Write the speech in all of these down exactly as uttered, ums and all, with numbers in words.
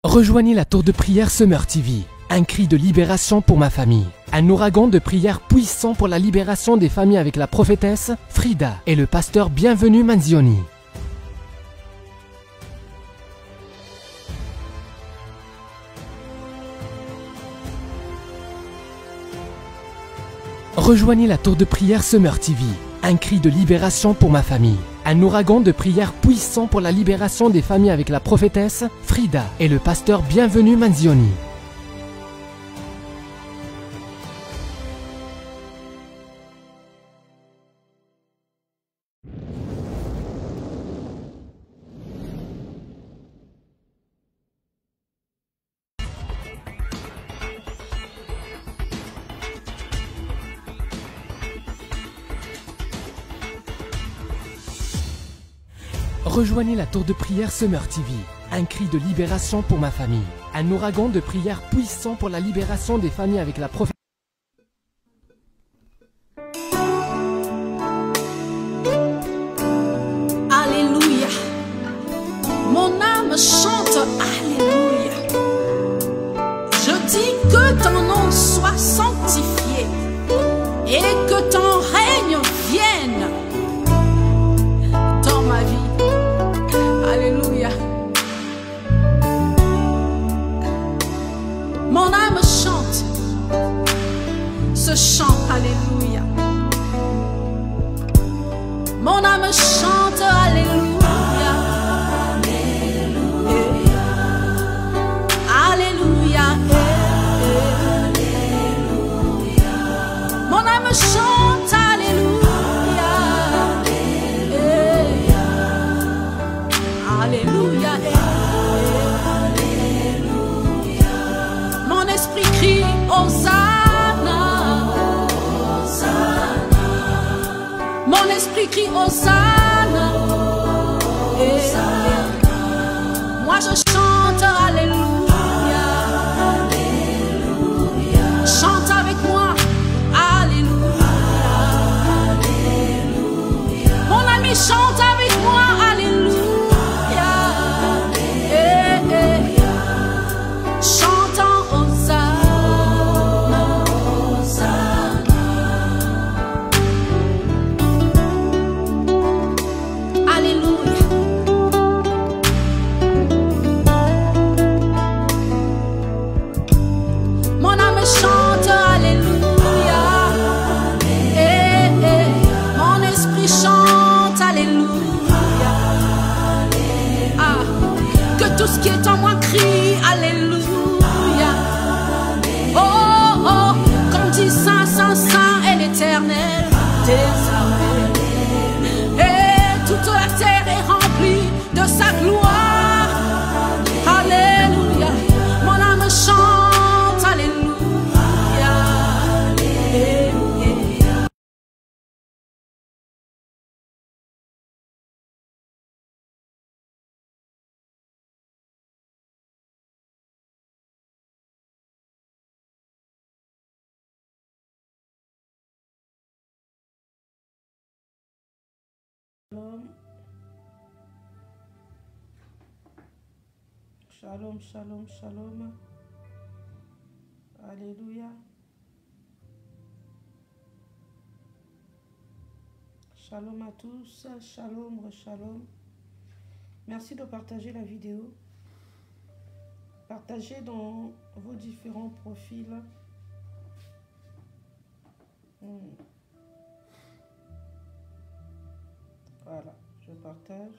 Rejoignez la tour de prière Summer T V. Un cri de libération pour ma famille. Un ouragan de prière puissant pour la libération des familles avec la prophétesse Frida et le pasteur Bienvenu Manzioni. Rejoignez la tour de prière Summer T V. Un cri de libération pour ma famille. Un ouragan de prière puissant pour la libération des familles avec la prophétesse Frida et le pasteur Bienvenu Manzioni. Rejoignez la tour de prière Summer T V. Un cri de libération pour ma famille. Un ouragan de prière puissant pour la libération des familles avec la prophétesse. Alléluia. Mon âme chante Alléluia. Je dis que ton nom soit sanctifié et que ton règne vienne dans ma vie. Alléluia. Mon âme chante ce chant. Alléluia. Mon âme chante Alléluia. Alléluia. Alléluia. Alléluia. Mon âme chante Alléluia. Alléluia. Alléluia. Mon esprit crie Hosanna. Hosanna. Mon esprit crie Hosanna. Hosanna. Moi je chante Alléluia. Alléluia. Chante avec moi. Alléluia. Alléluia. Mon ami chante avec moi. Alléluia. Tout ce qui est en moi crie Alléluia. Oh, oh, oh, comme dit Saint, Saint, Saint est l'Éternel désormais. Et toute la terre est remplie de sa gloire. Alléluia. Mon âme chante Alléluia. Alléluia. Shalom, shalom, shalom. Alléluia. Shalom à tous, shalom, shalom. Merci de partager la vidéo. Partagez dans vos différents profils. Hmm. Voilà, je partage.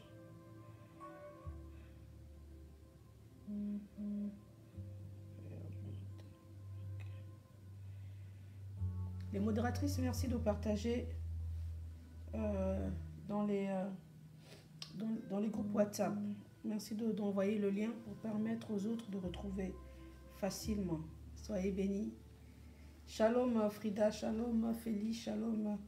Mm-hmm. Les modératrices, merci de partager euh, dans, les, euh, dans, dans les groupes WhatsApp. Merci d'envoyer le lien pour permettre aux autres de retrouver facilement. Soyez bénis. Shalom Frida, shalom Félix, shalom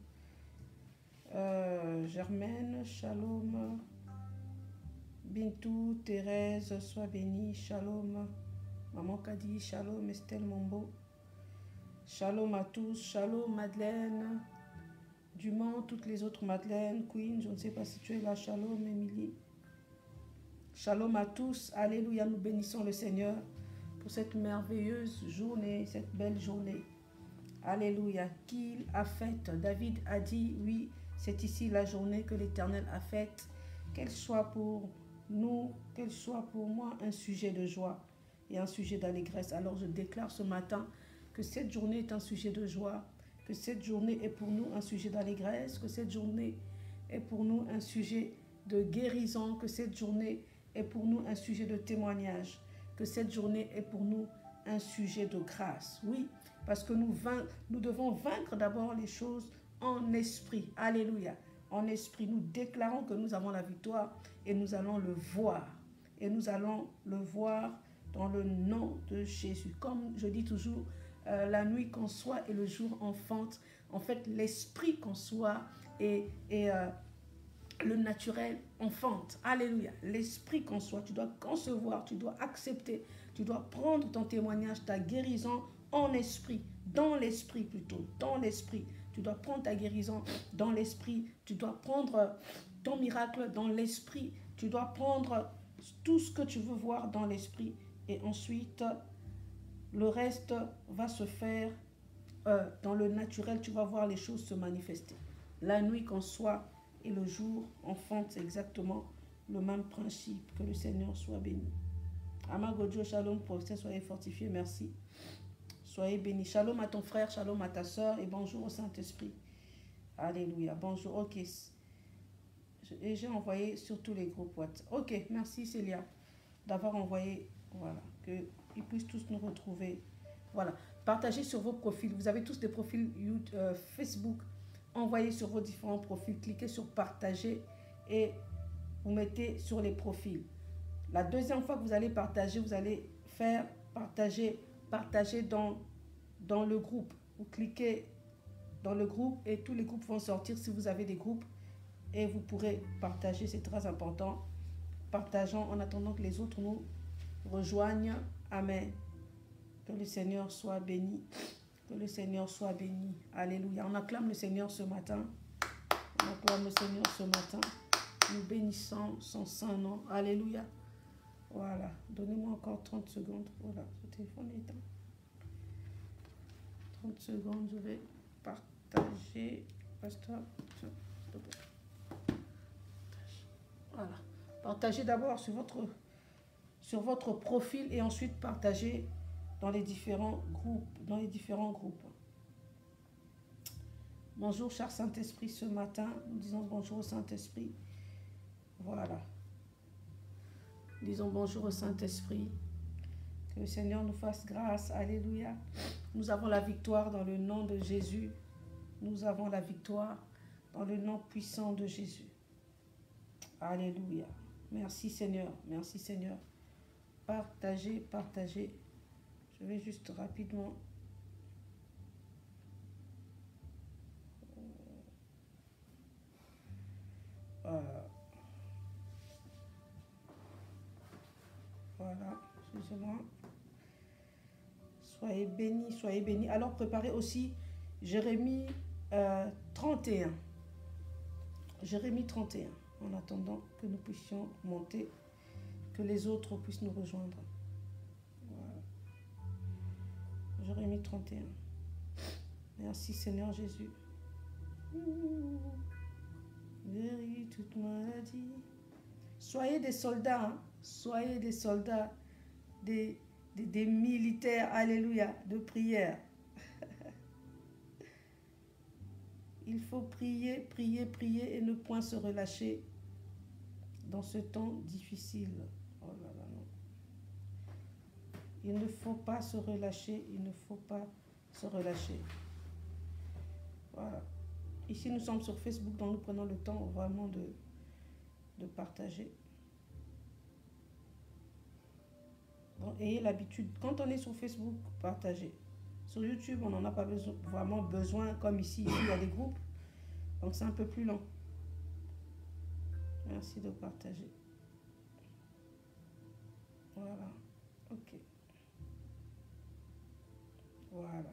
euh, Germaine, shalom Bintou, Thérèse, sois bénie, shalom, Maman Kadi, shalom, Estelle Mombo, shalom à tous, shalom Madeleine, Dumont, toutes les autres Madeleine, Queen, je ne sais pas si tu es là, shalom Émilie, Shalom à tous. Alléluia, nous bénissons le Seigneur pour cette merveilleuse journée, cette belle journée. Alléluia, qu'il a faite. David a dit, oui, c'est ici la journée que l'Éternel a faite. Qu'elle soit pour nous, qu'elle soit pour moi un sujet de joie et un sujet d'allégresse. Alors je déclare ce matin que cette journée est un sujet de joie, que cette journée est pour nous un sujet d'allégresse, que cette journée est pour nous un sujet de guérison, que cette journée est pour nous un sujet de témoignage, que cette journée est pour nous un sujet de grâce. Oui, parce que nous, vain, nous devons vaincre d'abord les choses en esprit. Alléluia. En esprit, nous déclarons que nous avons la victoire et nous allons le voir. Et nous allons le voir dans le nom de Jésus. Comme je dis toujours, euh, la nuit conçoit et le jour enfante. En fait, l'esprit conçoit et, et euh, le naturel enfante. Alléluia. L'esprit conçoit. Tu dois concevoir, tu dois accepter, tu dois prendre ton témoignage, ta guérison en esprit, dans l'esprit plutôt, dans l'esprit. Tu dois prendre ta guérison dans l'esprit. Tu dois prendre ton miracle dans l'esprit. Tu dois prendre tout ce que tu veux voir dans l'esprit. Et ensuite, le reste va se faire euh, dans le naturel. Tu vas voir les choses se manifester. La nuit qu'on soit et le jour enfante, c'est exactement le même principe. Que le Seigneur soit béni. Amagodjo, shalom, prophète, soyez fortifiés. Merci. Soyez bénis. Shalom à ton frère, shalom à ta soeur et bonjour au Saint-Esprit. Alléluia. Bonjour. Ok. Et j'ai envoyé sur tous les groupes WhatsApp. Ok. Merci Célia d'avoir envoyé. Voilà. Qu'ils puissent tous nous retrouver. Voilà. Partagez sur vos profils. Vous avez tous des profils YouTube, euh, Facebook. Envoyez sur vos différents profils. Cliquez sur partager et vous mettez sur les profils. La deuxième fois que vous allez partager, vous allez faire partager Partagez dans, dans le groupe. Vous cliquez dans le groupe et tous les groupes vont sortir si vous avez des groupes et vous pourrez partager, c'est très important. Partageons en attendant que les autres nous rejoignent. Amen. Que le Seigneur soit béni. Que le Seigneur soit béni. Alléluia. On acclame le Seigneur ce matin. On acclame le Seigneur ce matin. Nous bénissons son saint nom. Alléluia. Voilà, donnez-moi encore trente secondes. Voilà, ce téléphone est éteint. trente secondes, je vais partager. Pasteur, voilà. Partagez d'abord sur votre, sur votre profil et ensuite partagez dans les différents groupes. Dans les différents groupes. Bonjour, cher Saint-Esprit, ce matin, nous disons bonjour au Saint-Esprit. Voilà. Disons bonjour au Saint-Esprit. Que le Seigneur nous fasse grâce. Alléluia. Nous avons la victoire dans le nom de Jésus. Nous avons la victoire dans le nom puissant de Jésus. Alléluia. Merci Seigneur. Merci Seigneur. Partagez, partagez. Je vais juste rapidement... Voilà. Voilà, excusez-moi. Soyez bénis, soyez bénis. Alors préparez aussi Jérémie euh, trente et un. Jérémie trente et un. En attendant que nous puissions monter, que les autres puissent nous rejoindre. Voilà. Jérémie trente et un. Merci Seigneur Jésus. Guéris toute maladie. Soyez des soldats, hein? Soyez des soldats, des, des, des militaires, alléluia, de prière. Il faut prier, prier, prier et ne point se relâcher dans ce temps difficile. Oh là là, non. Il ne faut pas se relâcher, il ne faut pas se relâcher. Voilà. Ici, nous sommes sur Facebook, donc nous prenons le temps vraiment de, de partager. Donc, ayez l'habitude, quand on est sur Facebook, partagez. Sur YouTube, on n'en a pas besoin, vraiment besoin, comme ici, ici, il y a des groupes. Donc, c'est un peu plus long. Merci de partager. Voilà. Ok. Voilà.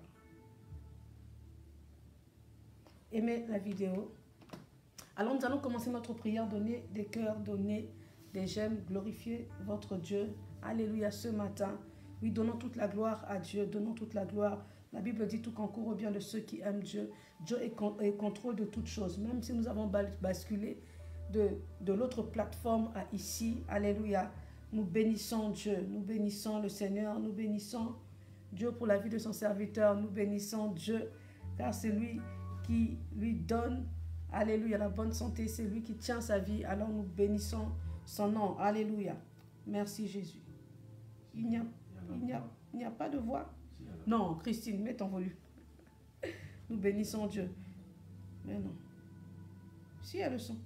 Aimez la vidéo. Alors, nous allons commencer notre prière, donner des cœurs, donner des j'aime, glorifiez votre Dieu. Alléluia, ce matin. Oui, donnons toute la gloire à Dieu, donnons toute la gloire. La Bible dit tout concourt au bien de ceux qui aiment Dieu. Dieu est, con, est contrôle de toutes choses. Même si nous avons basculé de, de l'autre plateforme à ici, alléluia, nous bénissons Dieu, nous bénissons le Seigneur, nous bénissons Dieu pour la vie de son serviteur, nous bénissons Dieu, car c'est lui qui lui donne, alléluia, la bonne santé, c'est lui qui tient sa vie, alors nous bénissons son nom, alléluia. Merci Jésus. Il n'y a, il n'y a, il n'y a pas de voix. Non, Christine, mets ton volume. Nous bénissons Dieu. Mais non. Si, il y a le son.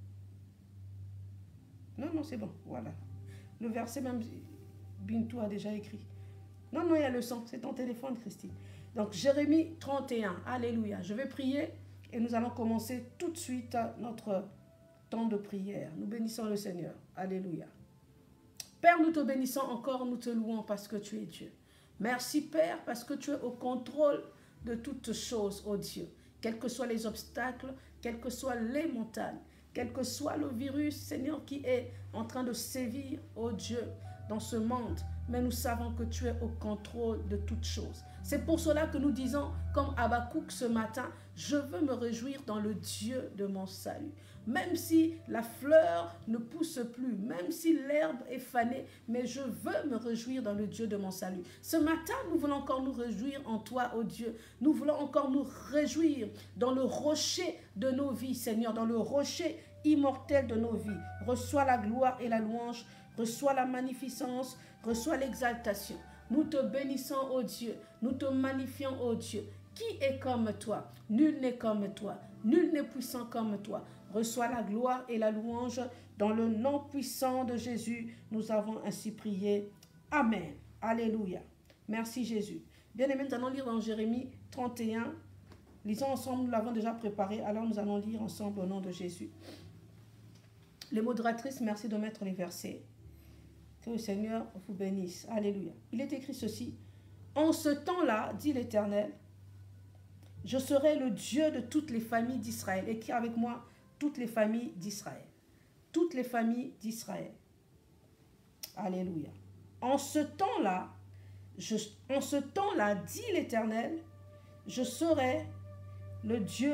Non, non, c'est bon, voilà. Le verset même, Bintou a déjà écrit. Non, non, il y a le son. C'est ton téléphone, Christine. Donc, Jérémie trente et un. Alléluia. Je vais prier et nous allons commencer tout de suite notre temps de prière. Nous bénissons le Seigneur. Alléluia. Père, nous te bénissons encore, nous te louons parce que tu es Dieu. Merci, Père, parce que tu es au contrôle de toutes choses, ô Dieu. Quels que soient les obstacles, quelles que soient les montagnes, quel que soit le virus, Seigneur, qui est en train de sévir, ô Dieu, dans ce monde. Mais nous savons que tu es au contrôle de toutes choses. C'est pour cela que nous disons, comme Habakkuk ce matin, je veux me réjouir dans le Dieu de mon salut. Même si la fleur ne pousse plus, même si l'herbe est fanée, mais je veux me réjouir dans le Dieu de mon salut. Ce matin, nous voulons encore nous réjouir en toi, ô Dieu. Nous voulons encore nous réjouir dans le rocher de nos vies, Seigneur, dans le rocher immortel de nos vies. Reçois la gloire et la louange, reçois la magnificence, reçois l'exaltation. Nous te bénissons, ô Dieu, nous te magnifions, ô Dieu. Qui est comme toi? Nul n'est comme toi, nul n'est puissant comme toi. Reçois la gloire et la louange. Dans le nom puissant de Jésus, nous avons ainsi prié. Amen. Alléluia. Merci Jésus. Bien-aimés, nous allons lire dans Jérémie trente et un. Lisons ensemble, nous l'avons déjà préparé, alors nous allons lire ensemble au nom de Jésus. Les modératrices, merci de mettre les versets. Que le Seigneur vous bénisse. Alléluia. Il est écrit ceci. En ce temps-là, dit l'Éternel, je serai le Dieu de toutes les familles d'Israël. Écris avec moi, toutes les familles d'Israël. Toutes les familles d'Israël. Alléluia. En ce temps-là, je, en ce temps-là, dit l'Éternel, je serai le Dieu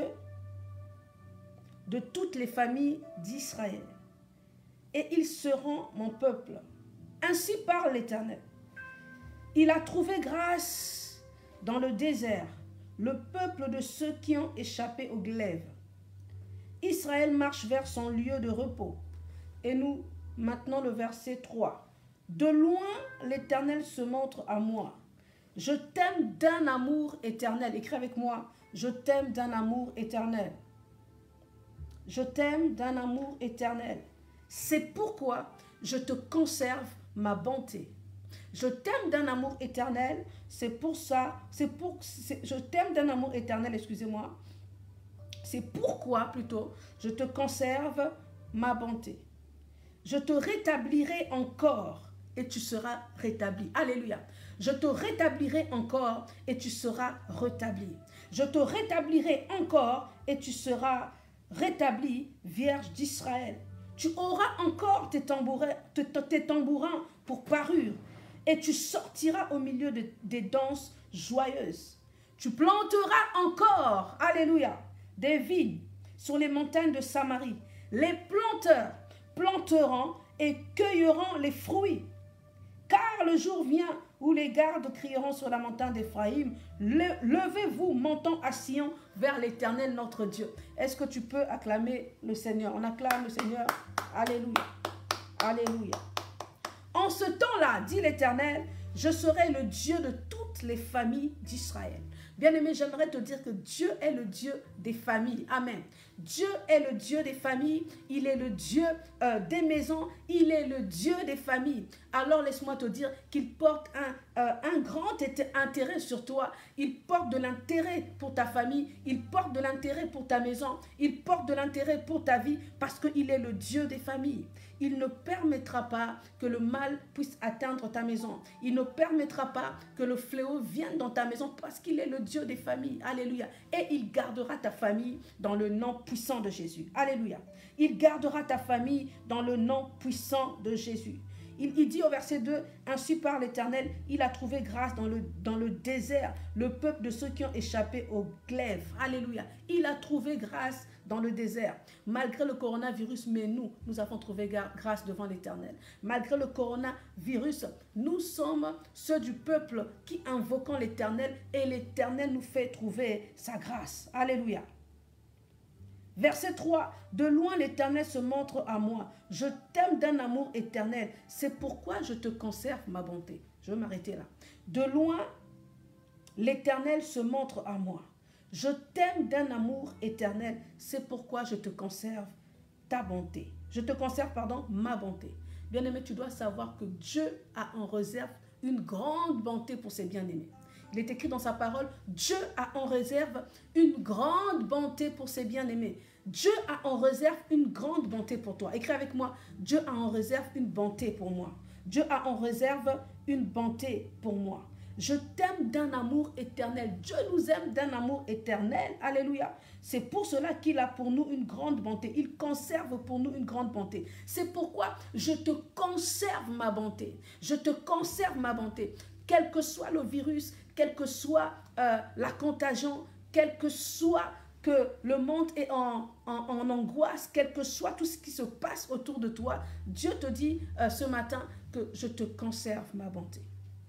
de toutes les familles d'Israël. Et ils seront mon peuple. Ainsi parle l'Éternel. Il a trouvé grâce dans le désert, le peuple de ceux qui ont échappé au glaive. Israël marche vers son lieu de repos. Et nous, maintenant le verset trois. De loin, l'Éternel se montre à moi. Je t'aime d'un amour éternel. Écris avec moi. Je t'aime d'un amour éternel. Je t'aime d'un amour éternel. C'est pourquoi je te conserve ma bonté. Je t'aime d'un amour éternel. C'est pour ça. C'est pour. Je t'aime d'un amour éternel. Excusez-moi. C'est pourquoi plutôt je te conserve ma bonté. Je te rétablirai encore et tu seras rétabli. Alléluia. Je te rétablirai encore et tu seras rétabli. Je te rétablirai encore et tu seras rétabli, Vierge d'Israël. Tu auras encore tes tambourins, tes, tes tambourins pour parure et tu sortiras au milieu de, des danses joyeuses. Tu planteras encore, alléluia, des vignes sur les montagnes de Samarie. Les planteurs planteront et cueilleront les fruits. Car le jour vient où les gardes crieront sur la montagne d'Éphraïm, le, levez-vous, montons à Sion vers l'Éternel notre Dieu. Est-ce que tu peux acclamer le Seigneur? On acclame le Seigneur. Alléluia. Alléluia. En ce temps-là, dit l'Éternel, je serai le Dieu de toutes les familles d'Israël. Bien-aimé, j'aimerais te dire que Dieu est le Dieu des familles. Amen. Dieu est le Dieu des familles. Il est le Dieu euh, des maisons. Il est le Dieu des familles. alors laisse-moi te dire qu'il porte un, euh, un grand intérêt sur toi. Il porte de l'intérêt pour ta famille, il porte de l'intérêt pour ta maison, il porte de l'intérêt pour ta vie parce qu'il est le Dieu des familles. Il ne permettra pas que le mal puisse atteindre ta maison. Il ne permettra pas que le fléau vienne dans ta maison parce qu'il est le Dieu des familles. Alléluia. Et il gardera ta famille dans le nom puissant de Jésus. Alléluia. Il gardera ta famille dans le nom puissant de Jésus. Il, il dit au verset deux, « Ainsi par l'Éternel, il a trouvé grâce dans le, dans le désert, le peuple de ceux qui ont échappé au glaive. » Alléluia. Il a trouvé grâce dans le désert. Malgré le coronavirus, mais nous, nous avons trouvé grâce devant l'Éternel. Malgré le coronavirus, nous sommes ceux du peuple qui invoquons l'Éternel et l'Éternel nous fait trouver sa grâce. Alléluia. Verset trois, « De loin l'Éternel se montre à moi. Je t'aime d'un amour éternel. C'est pourquoi je te conserve ma bonté. » Je vais m'arrêter là. « De loin l'Éternel se montre à moi. Je t'aime d'un amour éternel. C'est pourquoi je te conserve ta bonté. » Je te conserve, pardon, ma bonté. Bien-aimé, tu dois savoir que Dieu a en réserve une grande bonté pour ses bien-aimés. Il est écrit dans sa parole, Dieu a en réserve une grande bonté pour ses bien-aimés. Dieu a en réserve une grande bonté pour toi. Écris avec moi, Dieu a en réserve une bonté pour moi. Dieu a en réserve une bonté pour moi. Je t'aime d'un amour éternel. Dieu nous aime d'un amour éternel. Alléluia. C'est pour cela qu'il a pour nous une grande bonté. Il conserve pour nous une grande bonté. C'est pourquoi je te conserve ma bonté. Je te conserve ma bonté. Quel que soit le virus, quelle que soit euh, la contagion, quel que soit que le monde est en, en, en angoisse, quel que soit tout ce qui se passe autour de toi, Dieu te dit euh, ce matin que je te conserve ma bonté.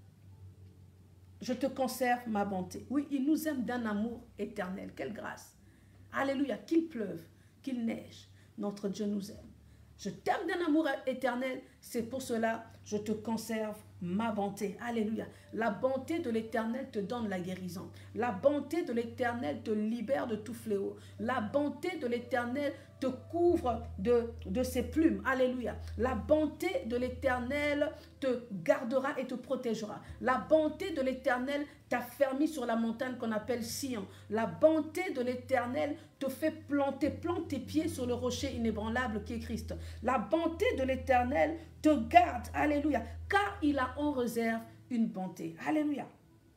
Je te conserve ma bonté. Oui, il nous aime d'un amour éternel. Quelle grâce. Alléluia. Qu'il pleuve, qu'il neige, notre Dieu nous aime. Je t'aime d'un amour éternel. C'est pour cela que je te conserve ma bonté. Alléluia. La bonté de l'Éternel te donne la guérison. La bonté de l'Éternel te libère de tout fléau. La bonté de l'Éternel te couvre de, de ses plumes. Alléluia. La bonté de l'Éternel te gardera et te protégera. La bonté de l'Éternel t'a fermé sur la montagne qu'on appelle Sion. La bonté de l'Éternel te fait planter, plante tes pieds sur le rocher inébranlable qui est Christ. La bonté de l'Éternel te garde. Alléluia. Car il a en réserve une bonté. Alléluia.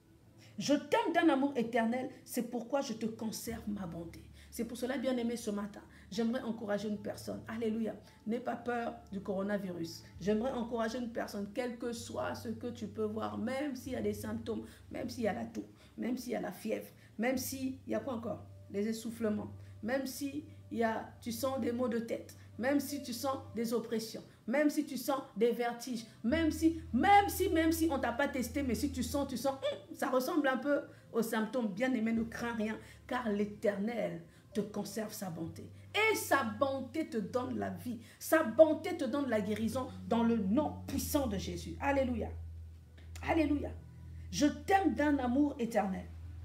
Je t'aime d'un amour éternel, c'est pourquoi je te conserve ma bonté. C'est pour cela, bien-aimé, ce matin, j'aimerais encourager une personne. Alléluia. N'aie pas peur du coronavirus. J'aimerais encourager une personne, quel que soit ce que tu peux voir, même s'il y a des symptômes, même s'il y a la toux, même s'il y a la fièvre, même s'il y a quoi encore? Les essoufflements, même si il y a, tu sens des maux de tête, même si tu sens des oppressions, même si tu sens des vertiges, même si, même si, même si on ne t'a pas testé, mais si tu sens, tu sens, hum, ça ressemble un peu aux symptômes, bien aimé, ne crains rien, car l'Éternel te conserve sa bonté. Et sa bonté te donne la vie. Sa bonté te donne la guérison dans le nom puissant de Jésus. Alléluia. Alléluia. Je t'aime d'un amour éternel.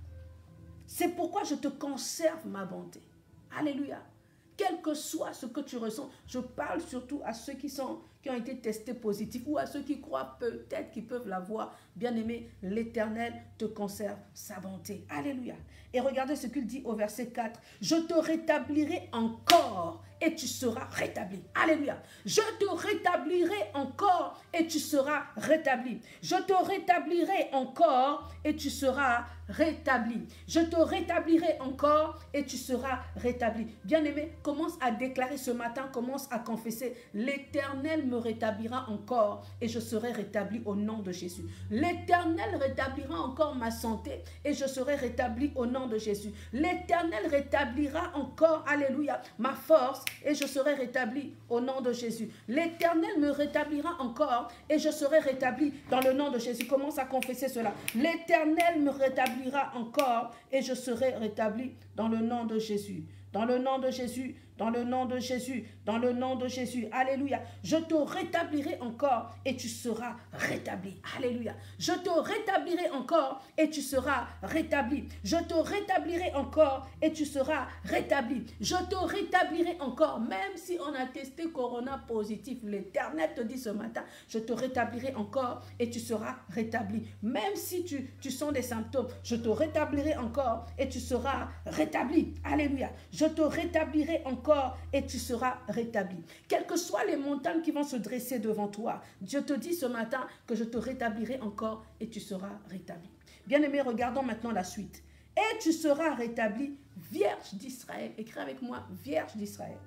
C'est pourquoi je te conserve ma bonté. Alléluia. Quel que soit ce que tu ressens, je parle surtout à ceux qui, sont, qui ont été testés positifs ou à ceux qui croient peut-être qu'ils peuvent l'avoir. Bien-aimé, l'Éternel te conserve sa bonté. Alléluia. Et regardez ce qu'il dit au verset quatre. Je te rétablirai encore et tu seras rétabli. Alléluia. Je te rétablirai encore et tu seras rétabli. Je te rétablirai encore et tu seras rétabli. Je te rétablirai encore et tu seras rétabli. Bien-aimé, commence à déclarer ce matin, commence à confesser. L'Éternel me rétablira encore et je serai rétabli au nom de Jésus. L'Éternel rétablira encore ma santé et je serai rétabli au nom de Jésus. L'Éternel rétablira encore, alléluia, ma force et je serai rétabli au nom de Jésus. L'Éternel me rétablira encore et je serai rétabli dans le nom de Jésus. Commence à confesser cela. L'Éternel me rétablira encore et je serai rétabli dans le nom de Jésus. dans le nom de Jésus, dans le nom de Jésus, dans le nom de Jésus. Alléluia. Je te rétablirai encore et tu seras rétabli. Alléluia. Je te rétablirai encore et tu seras rétabli. Je te rétablirai encore et tu seras rétabli. Je te rétablirai encore, même si on a testé Corona positif. L'Éternel te dit ce matin, je te rétablirai encore et tu seras rétabli. Même si tu, tu sens des symptômes, je te rétablirai encore et tu seras rétabli. Alléluia. Je te rétablirai encore et tu seras rétabli. Quelles que soient les montagnes qui vont se dresser devant toi, Dieu te dit ce matin que je te rétablirai encore et tu seras rétabli. Bien-aimés, regardons maintenant la suite. Et tu seras rétabli, Vierge d'Israël. Écris avec moi, Vierge d'Israël.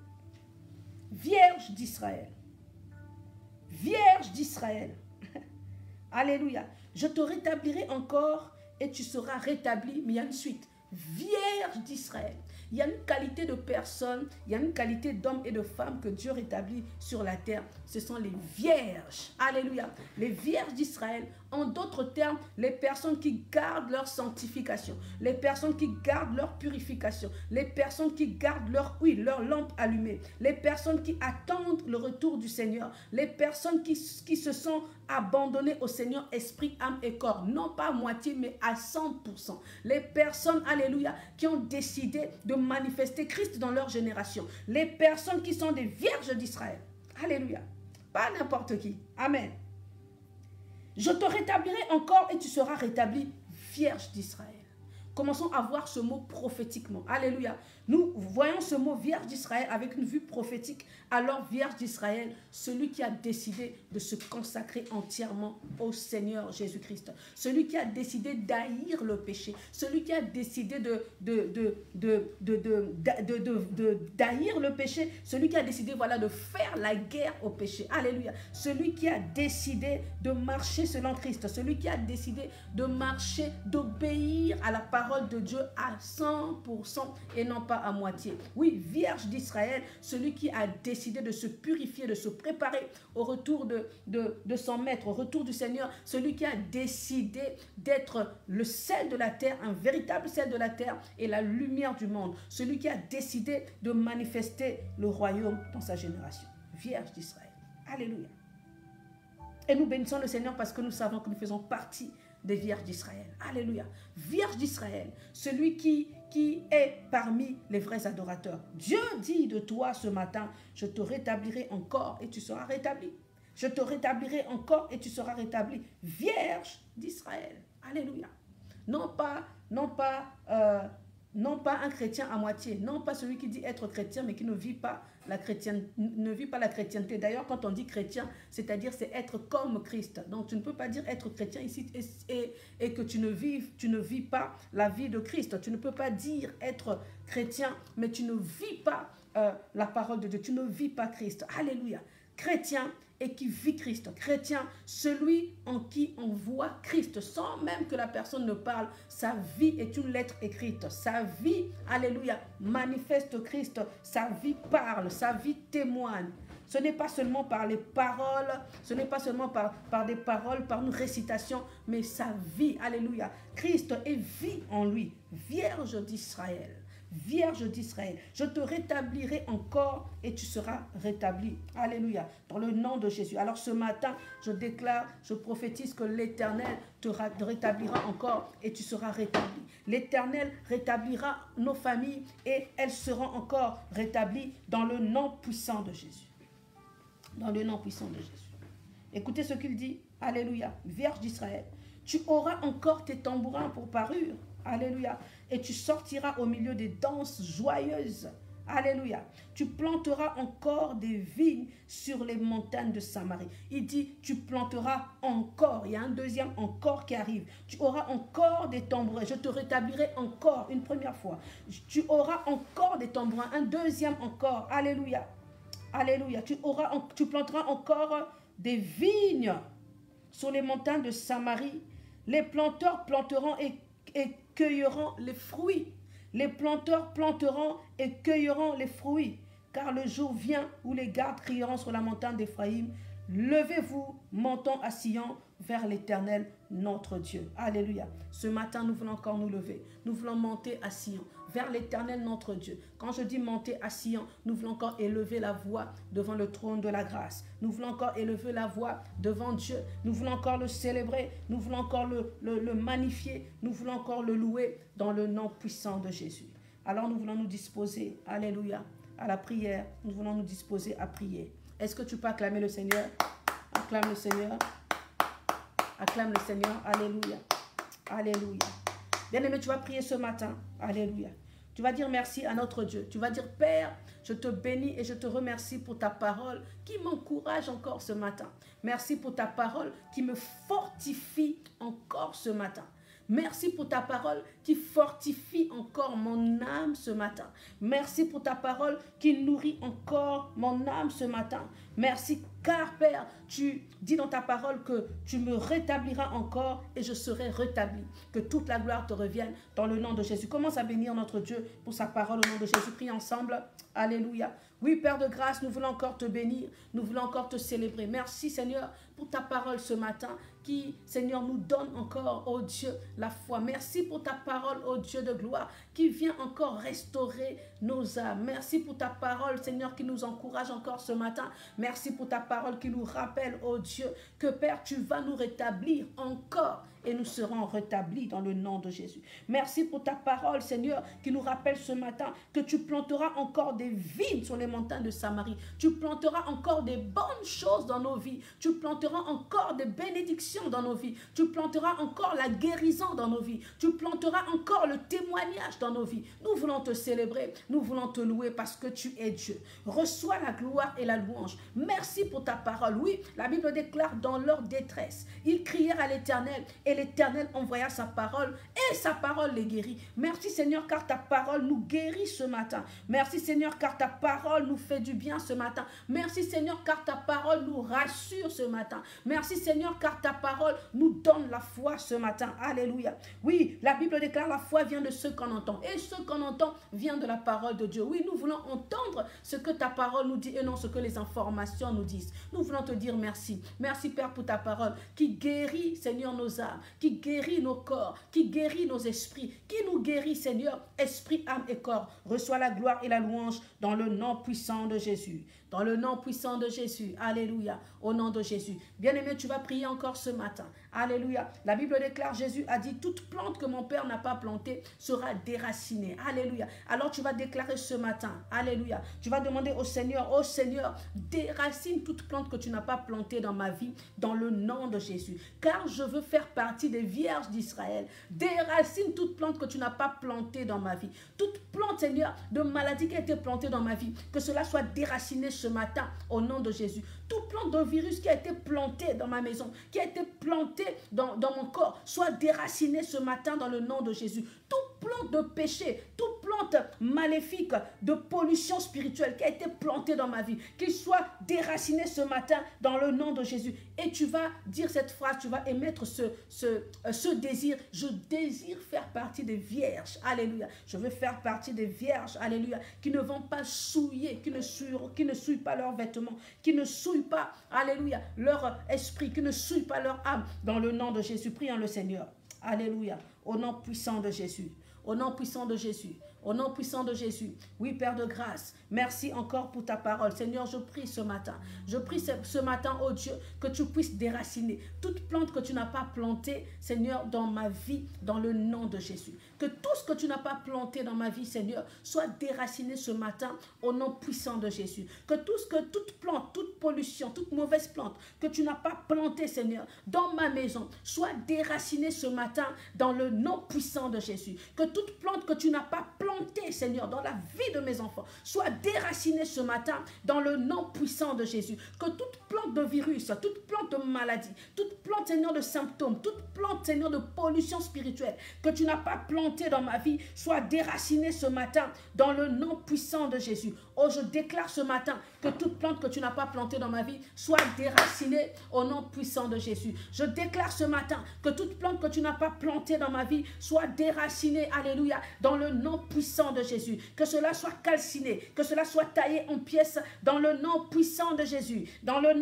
Vierge d'Israël. Vierge d'Israël. Alléluia. Je te rétablirai encore et tu seras rétabli. Mais il y a une suite. Vierge d'Israël. Il y a une qualité de personnes, il y a une qualité d'hommes et de femmes que Dieu rétablit sur la terre. Ce sont les vierges. Alléluia. Les vierges d'Israël. En d'autres termes, les personnes qui gardent leur sanctification, les personnes qui gardent leur purification, les personnes qui gardent leur huile, leur lampe allumée, les personnes qui attendent le retour du Seigneur, les personnes qui, qui se sont abandonnées au Seigneur, esprit, âme et corps, non pas à moitié, mais à cent pour cent. Les personnes, alléluia, qui ont décidé de manifester Christ dans leur génération, les personnes qui sont des vierges d'Israël, alléluia, pas n'importe qui, amen. Je te rétablirai encore et tu seras rétabli, vierge d'Israël. Commençons à voir ce mot prophétiquement. Alléluia. Nous voyons ce mot vierge d'Israël avec une vue prophétique. Alors vierge d'Israël, celui qui a décidé de se consacrer entièrement au Seigneur Jésus-Christ. Celui qui a décidé d'haïr le péché. Celui qui a décidé de, de, de, de, de, de, de, de, de, d'haïr le péché. Celui qui a décidé voilà, de faire la guerre au péché. Alléluia. Celui qui a décidé de marcher selon Christ. Celui qui a décidé de marcher, d'obéir à la parole de Dieu à cent pour cent et non pas à moitié. Oui, vierge d'Israël, celui qui a décidé de se purifier, de se préparer au retour de, de, de son maître, au retour du Seigneur, celui qui a décidé d'être le sel de la terre, un véritable sel de la terre et la lumière du monde, celui qui a décidé de manifester le royaume dans sa génération. Vierge d'Israël. Alléluia. Et nous bénissons le Seigneur parce que nous savons que nous faisons partie des vierges d'Israël. Alléluia. Vierge d'Israël, celui qui, qui est parmi les vrais adorateurs. Dieu dit de toi ce matin, je te rétablirai encore et tu seras rétabli. Je te rétablirai encore et tu seras rétabli. Vierge d'Israël. Alléluia. Non pas, non pas, euh, non pas un chrétien à moitié, non pas celui qui dit être chrétien mais qui ne vit pas la chrétienne, ne vit pas la chrétienté. D'ailleurs, quand on dit chrétien, c'est-à-dire c'est être comme Christ. Donc, tu ne peux pas dire être chrétien ici et, et, et que tu ne, vives, tu ne vis pas la vie de Christ. Tu ne peux pas dire être chrétien, mais tu ne vis pas euh, la parole de Dieu. Tu ne vis pas Christ. Alléluia. Chrétien et qui vit Christ. Chrétien, celui en qui on voit Christ, sans même que la personne ne parle. Sa vie est une lettre écrite. Sa vie, alléluia, manifeste Christ. Sa vie parle, sa vie témoigne. Ce n'est pas seulement par les paroles, ce n'est pas seulement par, par des paroles, par une récitation, mais sa vie, alléluia. Christ est vie en lui, vierge d'Israël. Vierge d'Israël, je te rétablirai encore et tu seras rétabli. Alléluia. Dans le nom de Jésus. Alors ce matin, je déclare, je prophétise que l'Éternel te rétablira encore et tu seras rétabli. L'Éternel rétablira nos familles et elles seront encore rétablies dans le nom puissant de Jésus. Dans le nom puissant de Jésus. Écoutez ce qu'il dit. Alléluia. Vierge d'Israël, tu auras encore tes tambourins pour parure. Alléluia. Et tu sortiras au milieu des danses joyeuses. Alléluia. Tu planteras encore des vignes sur les montagnes de Samarie. Il dit, tu planteras encore. Il y a un deuxième encore qui arrive. Tu auras encore des tambourins. Je te rétablirai encore une première fois. Tu auras encore des tambourins. Un deuxième encore. Alléluia. Alléluia. Tu, auras, tu planteras encore des vignes sur les montagnes de Samarie. Les planteurs planteront et, et cueilleront les fruits. Les planteurs planteront et cueilleront les fruits. Car le jour vient où les gardes crieront sur la montagne d'Éphraïm. Levez-vous, montons à Sion, vers l'Éternel, notre Dieu. Alléluia. Ce matin, nous voulons encore nous lever. Nous voulons monter à Sion, vers l'Éternel, notre Dieu. Quand je dis monter à Sion, nous voulons encore élever la voix devant le trône de la grâce. Nous voulons encore élever la voix devant Dieu. Nous voulons encore le célébrer. Nous voulons encore le, le, le magnifier. Nous voulons encore le louer dans le nom puissant de Jésus. Alors nous voulons nous disposer, alléluia, à la prière. Nous voulons nous disposer à prier. Est-ce que tu peux acclamer le Seigneur? Acclame le Seigneur. Acclame le Seigneur. Alléluia. Alléluia. Bien-aimé, tu vas prier ce matin. Alléluia. Tu vas dire merci à notre Dieu. Tu vas dire, Père, je te bénis et je te remercie pour ta parole qui m'encourage encore ce matin. Merci pour ta parole qui me fortifie encore ce matin. Merci pour ta parole qui fortifie encore mon âme ce matin. Merci pour ta parole qui nourrit encore mon âme ce matin. Merci car, Père, tu dis dans ta parole que tu me rétabliras encore et je serai rétabli. Que toute la gloire te revienne dans le nom de Jésus. Commence à bénir notre Dieu pour sa parole au nom de Jésus. Prie ensemble. Alléluia. Oui, Père de grâce, nous voulons encore te bénir. Nous voulons encore te célébrer. Merci, Seigneur, pour ta parole ce matin qui, Seigneur, nous donne encore, oh Dieu, la foi. Merci pour ta parole, oh Dieu de gloire, qui vient encore restaurer nos âmes. Merci pour ta parole, Seigneur, qui nous encourage encore ce matin. Merci pour ta parole qui nous rappelle, oh Dieu, que Père, tu vas nous rétablir encore et nous serons rétablis dans le nom de Jésus. Merci pour ta parole, Seigneur, qui nous rappelle ce matin que tu planteras encore des vignes sur les montagnes de Samarie. Tu planteras encore des bonnes choses dans nos vies. Tu planteras encore des bénédictions dans nos vies. Tu planteras encore la guérison dans nos vies. Tu planteras encore le témoignage dans nos vies. Nous voulons te célébrer. Nous voulons te louer parce que tu es Dieu. Reçois la gloire et la louange. Merci pour ta parole. Oui, la Bible déclare dans leur détresse, ils crièrent à l'Éternel et l'Éternel envoya sa parole et sa parole les guérit. Merci Seigneur car ta parole nous guérit ce matin. Merci Seigneur car ta parole nous fait du bien ce matin. Merci Seigneur car ta parole nous rassure ce matin. Merci Seigneur car ta parole nous donne la foi ce matin. Alléluia. Oui, la Bible déclare la foi vient de ce qu'on entend et ce qu'on entend vient de la parole de Dieu. Oui, nous voulons entendre ce que ta parole nous dit et non ce que les informations nous disent. Nous voulons te dire merci. Merci Père pour ta parole qui guérit Seigneur nos âmes, qui guérit nos corps, qui guérit nos esprits, qui nous guérit Seigneur, esprit, âme et corps. Reçois la gloire et la louange dans le nom puissant de Jésus. Dans le nom puissant de Jésus. Alléluia. Au nom de Jésus. Bien-aimé, tu vas prier encore ce matin. Alléluia. La Bible déclare, Jésus a dit, toute plante que mon Père n'a pas plantée sera déracinée. Alléluia. Alors tu vas déclarer ce matin. Alléluia. Tu vas demander au Seigneur, oh Seigneur, déracine toute plante que tu n'as pas plantée dans ma vie, dans le nom de Jésus. Car je veux faire partie des vierges d'Israël. Déracine toute plante que tu n'as pas plantée dans ma vie. Toute plante, Seigneur, de maladie qui a été plantée dans ma vie, que cela soit déraciné ce matin au nom de Jésus. Toute plante de virus qui a été plantée dans ma maison, qui a été plantée dans, dans mon corps, soit déracinée ce matin dans le nom de Jésus. Toute plante de péché, toute plante maléfique de pollution spirituelle qui a été plantée dans ma vie, qu'il soit déraciné ce matin dans le nom de Jésus. Et tu vas dire cette phrase, tu vas émettre ce, ce, euh, ce désir. Je désire faire partie des vierges. Alléluia. Je veux faire partie des vierges. Alléluia. Qui ne vont pas souiller, qui ne souillent, qui ne souillent pas leurs vêtements, qui ne souillent pas, alléluia, leur esprit, qui ne souillent pas leur âme. Dans le nom de Jésus, prions le Seigneur. Alléluia. Au nom puissant de Jésus. Au nom puissant de Jésus. Au nom puissant de Jésus. Oui, Père de grâce, merci encore pour ta parole. Seigneur, je prie ce matin. Je prie ce, ce matin, oh Dieu, que tu puisses déraciner toute plante que tu n'as pas plantée, Seigneur, dans ma vie, dans le nom de Jésus. Que tout ce que tu n'as pas planté dans ma vie, Seigneur, soit déraciné ce matin au nom puissant de Jésus. Que tout ce que, toute plante, toute pollution, toute mauvaise plante que tu n'as pas plantée, Seigneur, dans ma maison, soit déracinée ce matin dans le nom puissant de Jésus. Que toute plante que tu n'as pas plantée, Seigneur, dans la vie de mes enfants, soit déracinée ce matin dans le nom puissant de Jésus. Que toute plante de virus, toute plante de maladie, toute plante, Seigneur, de symptômes, toute plante, Seigneur, de pollution spirituelle que tu n'as pas plantée dans ma vie, soit déracinée ce matin dans le nom puissant de Jésus. Oh, je déclare ce matin que toute plante que tu n'as pas plantée dans ma vie soit déracinée au nom puissant de Jésus. Je déclare ce matin que toute plante que tu n'as pas plantée dans ma vie soit déracinée, alléluia, dans le nom puissant de Jésus. Que cela soit calciné, que cela soit taillé en pièces dans le nom puissant de Jésus. Dans le nom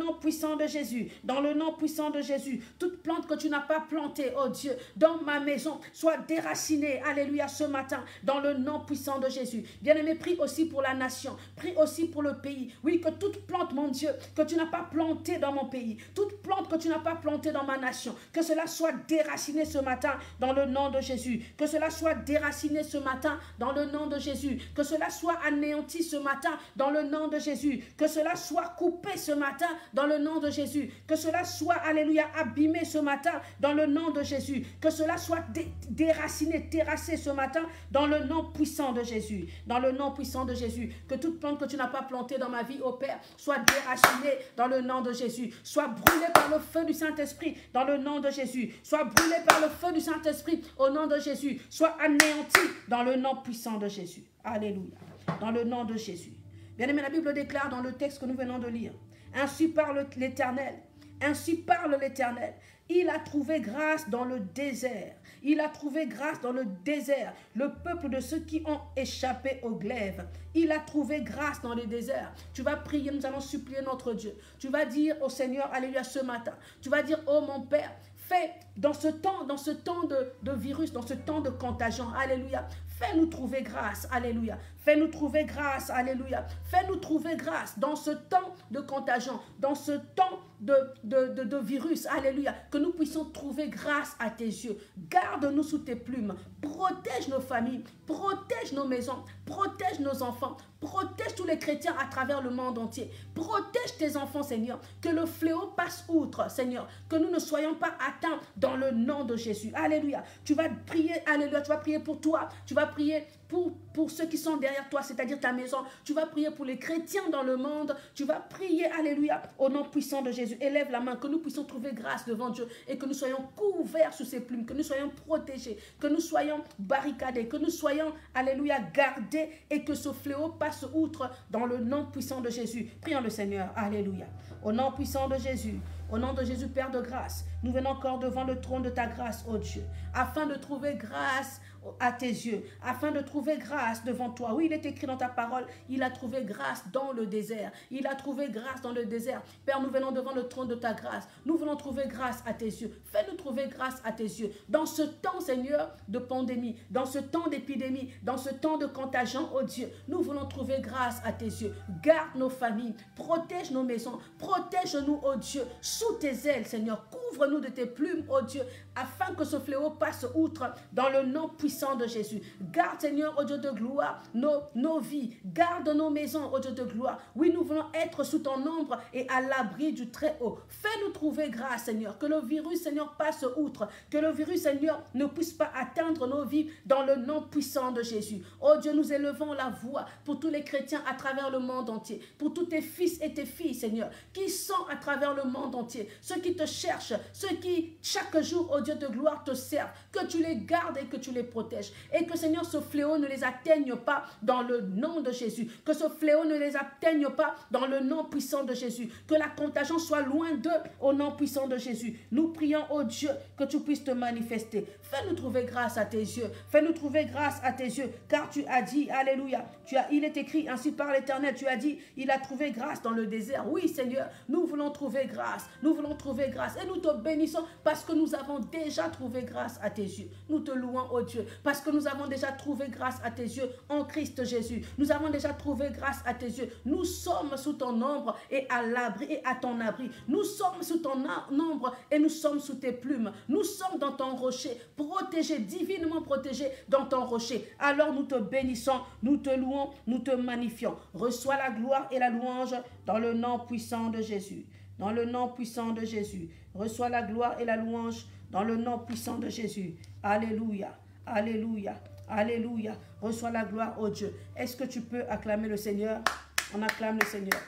nom puissant de Jésus, dans le nom puissant de Jésus, toute plante que tu n'as pas plantée, oh Dieu, dans ma maison, soit déracinée, alléluia, ce matin, dans le nom puissant de Jésus. Bien-aimé, prie aussi pour la nation, prie aussi pour le pays. Oui, que toute plante, mon Dieu, que tu n'as pas plantée dans mon pays, toute plante que tu n'as pas plantée dans ma nation, que cela soit déraciné ce matin, dans le nom de Jésus. Que cela soit déraciné ce matin, dans le nom de Jésus. Que cela soit anéanti ce matin, dans le nom de Jésus. Que cela soit coupé ce matin, dans le nom de Jésus. Que cela soit, alléluia, abîmé ce matin, dans le nom de Jésus. Que cela soit dé déraciné, terrassé ce matin, dans le nom puissant de Jésus. Dans le nom puissant de Jésus. Que toute plante que tu n'as pas plantée dans ma vie, ô Père, soit déracinée dans le nom de Jésus. Soit brûlée par le feu du Saint-Esprit, dans le nom de Jésus. Soit brûlée par le feu du Saint-Esprit, au nom de Jésus. Soit anéantie dans le nom puissant de Jésus. Alléluia. Dans le nom de Jésus. Bien-aimé, la Bible déclare dans le texte que nous venons de lire. Ainsi parle l'Éternel. Ainsi parle l'Éternel. Il a trouvé grâce dans le désert. Il a trouvé grâce dans le désert. Le peuple de ceux qui ont échappé au glaive. Il a trouvé grâce dans les déserts. Tu vas prier, nous allons supplier notre Dieu. Tu vas dire au Seigneur, alléluia, ce matin. Tu vas dire, oh mon Père, fais dans ce temps, dans ce temps de, de virus, dans ce temps de contagion, alléluia, fais-nous trouver grâce, alléluia. Fais-nous trouver grâce, alléluia. Fais-nous trouver grâce dans ce temps de contagion, dans ce temps de, de, de, de virus, alléluia. Que nous puissions trouver grâce à tes yeux. Garde-nous sous tes plumes. Protège nos familles, protège nos maisons, protège nos enfants, protège tous les chrétiens à travers le monde entier. Protège tes enfants, Seigneur. Que le fléau passe outre, Seigneur. Que nous ne soyons pas atteints dans le nom de Jésus. Alléluia. Tu vas prier, alléluia. Tu vas prier pour toi. Tu vas prier pour, pour ceux qui sont derrière toi, c'est-à-dire ta maison. Tu vas prier pour les chrétiens dans le monde. Tu vas prier, alléluia, au nom puissant de Jésus. Élève la main, que nous puissions trouver grâce devant Dieu et que nous soyons couverts sous ses plumes, que nous soyons protégés, que nous soyons barricadés, que nous soyons, alléluia, gardés et que ce fléau passe outre dans le nom puissant de Jésus. Prions le Seigneur, alléluia. Au nom puissant de Jésus, au nom de Jésus, Père de grâce, nous venons encore devant le trône de ta grâce, ô Dieu, afin de trouver grâce à tes yeux, afin de trouver grâce devant toi. Oui, il est écrit dans ta parole, il a trouvé grâce dans le désert. Il a trouvé grâce dans le désert. Père, nous venons devant le trône de ta grâce. Nous venons trouver grâce à tes yeux. Fais-nous trouver grâce à tes yeux. Dans ce temps, Seigneur, de pandémie, dans ce temps d'épidémie, dans ce temps de contagion, oh Dieu, nous voulons trouver grâce à tes yeux. Garde nos familles, protège nos maisons, protège-nous, oh Dieu, sous tes ailes, Seigneur. Couvre-nous de tes plumes, oh Dieu, afin que ce fléau passe outre dans le nom puissant de Jésus. Garde, Seigneur, oh Dieu de gloire, nos, nos vies. Garde nos maisons, oh Dieu de gloire. Oui, nous voulons être sous ton ombre et à l'abri du Très-Haut. Fais-nous trouver grâce, Seigneur. Que le virus, Seigneur, passe outre. Que le virus, Seigneur, ne puisse pas atteindre nos vies dans le nom puissant de Jésus. Oh Dieu, nous élevons la voix pour tous les chrétiens à travers le monde entier. Pour tous tes fils et tes filles, Seigneur, qui sont à travers le monde entier. Ceux qui te cherchent, ceux qui, chaque jour, oh Dieu de gloire, te servent. Que tu les gardes et que tu les protèges. Et que, Seigneur, ce fléau ne les atteigne pas dans le nom de Jésus. Que ce fléau ne les atteigne pas dans le nom puissant de Jésus. Que la contagion soit loin d'eux au nom puissant de Jésus. Nous prions, oh Dieu, que tu puisses te manifester. Fais-nous trouver grâce à tes yeux. Fais-nous trouver grâce à tes yeux. Car tu as dit, alléluia, tu as, il est écrit ainsi par l'Éternel. Tu as dit, il a trouvé grâce dans le désert. Oui, Seigneur, nous voulons trouver grâce. Nous voulons trouver grâce. Et nous te bénissons parce que nous avons déjà trouvé grâce à tes yeux. Nous te louons, oh Dieu, parce que nous avons déjà trouvé grâce à tes yeux en Christ Jésus. Nous avons déjà trouvé grâce à tes yeux. Nous sommes sous ton ombre et à l'abri et à ton abri. Nous sommes sous ton ombre et nous sommes sous tes plumes. Nous sommes dans ton rocher, protégés, divinement protégés dans ton rocher. Alors nous te bénissons, nous te louons, nous te magnifions. Reçois la gloire et la louange dans le nom puissant de Jésus. Dans le nom puissant de Jésus. Reçois la gloire et la louange dans le nom puissant de Jésus. Alléluia. Alléluia, alléluia. Reçois la gloire, oh Dieu. Est-ce que tu peux acclamer le Seigneur? On acclame le Seigneur.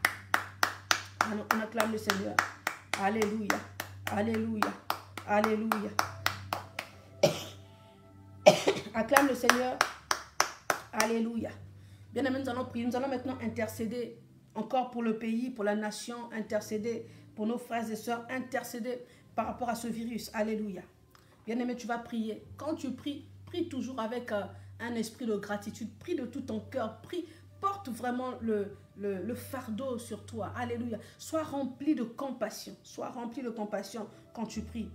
On acclame le Seigneur. Alléluia, alléluia, alléluia. Acclame le Seigneur. Alléluia. Bien aimé, nous allons prier. Nous allons maintenant intercéder encore pour le pays, pour la nation, intercéder pour nos frères et sœurs, intercéder par rapport à ce virus. Alléluia. Bien-aimé, tu vas prier. Quand tu pries, prie toujours avec euh, un esprit de gratitude. Prie de tout ton cœur. Prie, porte vraiment le, le, le fardeau sur toi. Alléluia. Sois rempli de compassion. Sois rempli de compassion quand tu pries.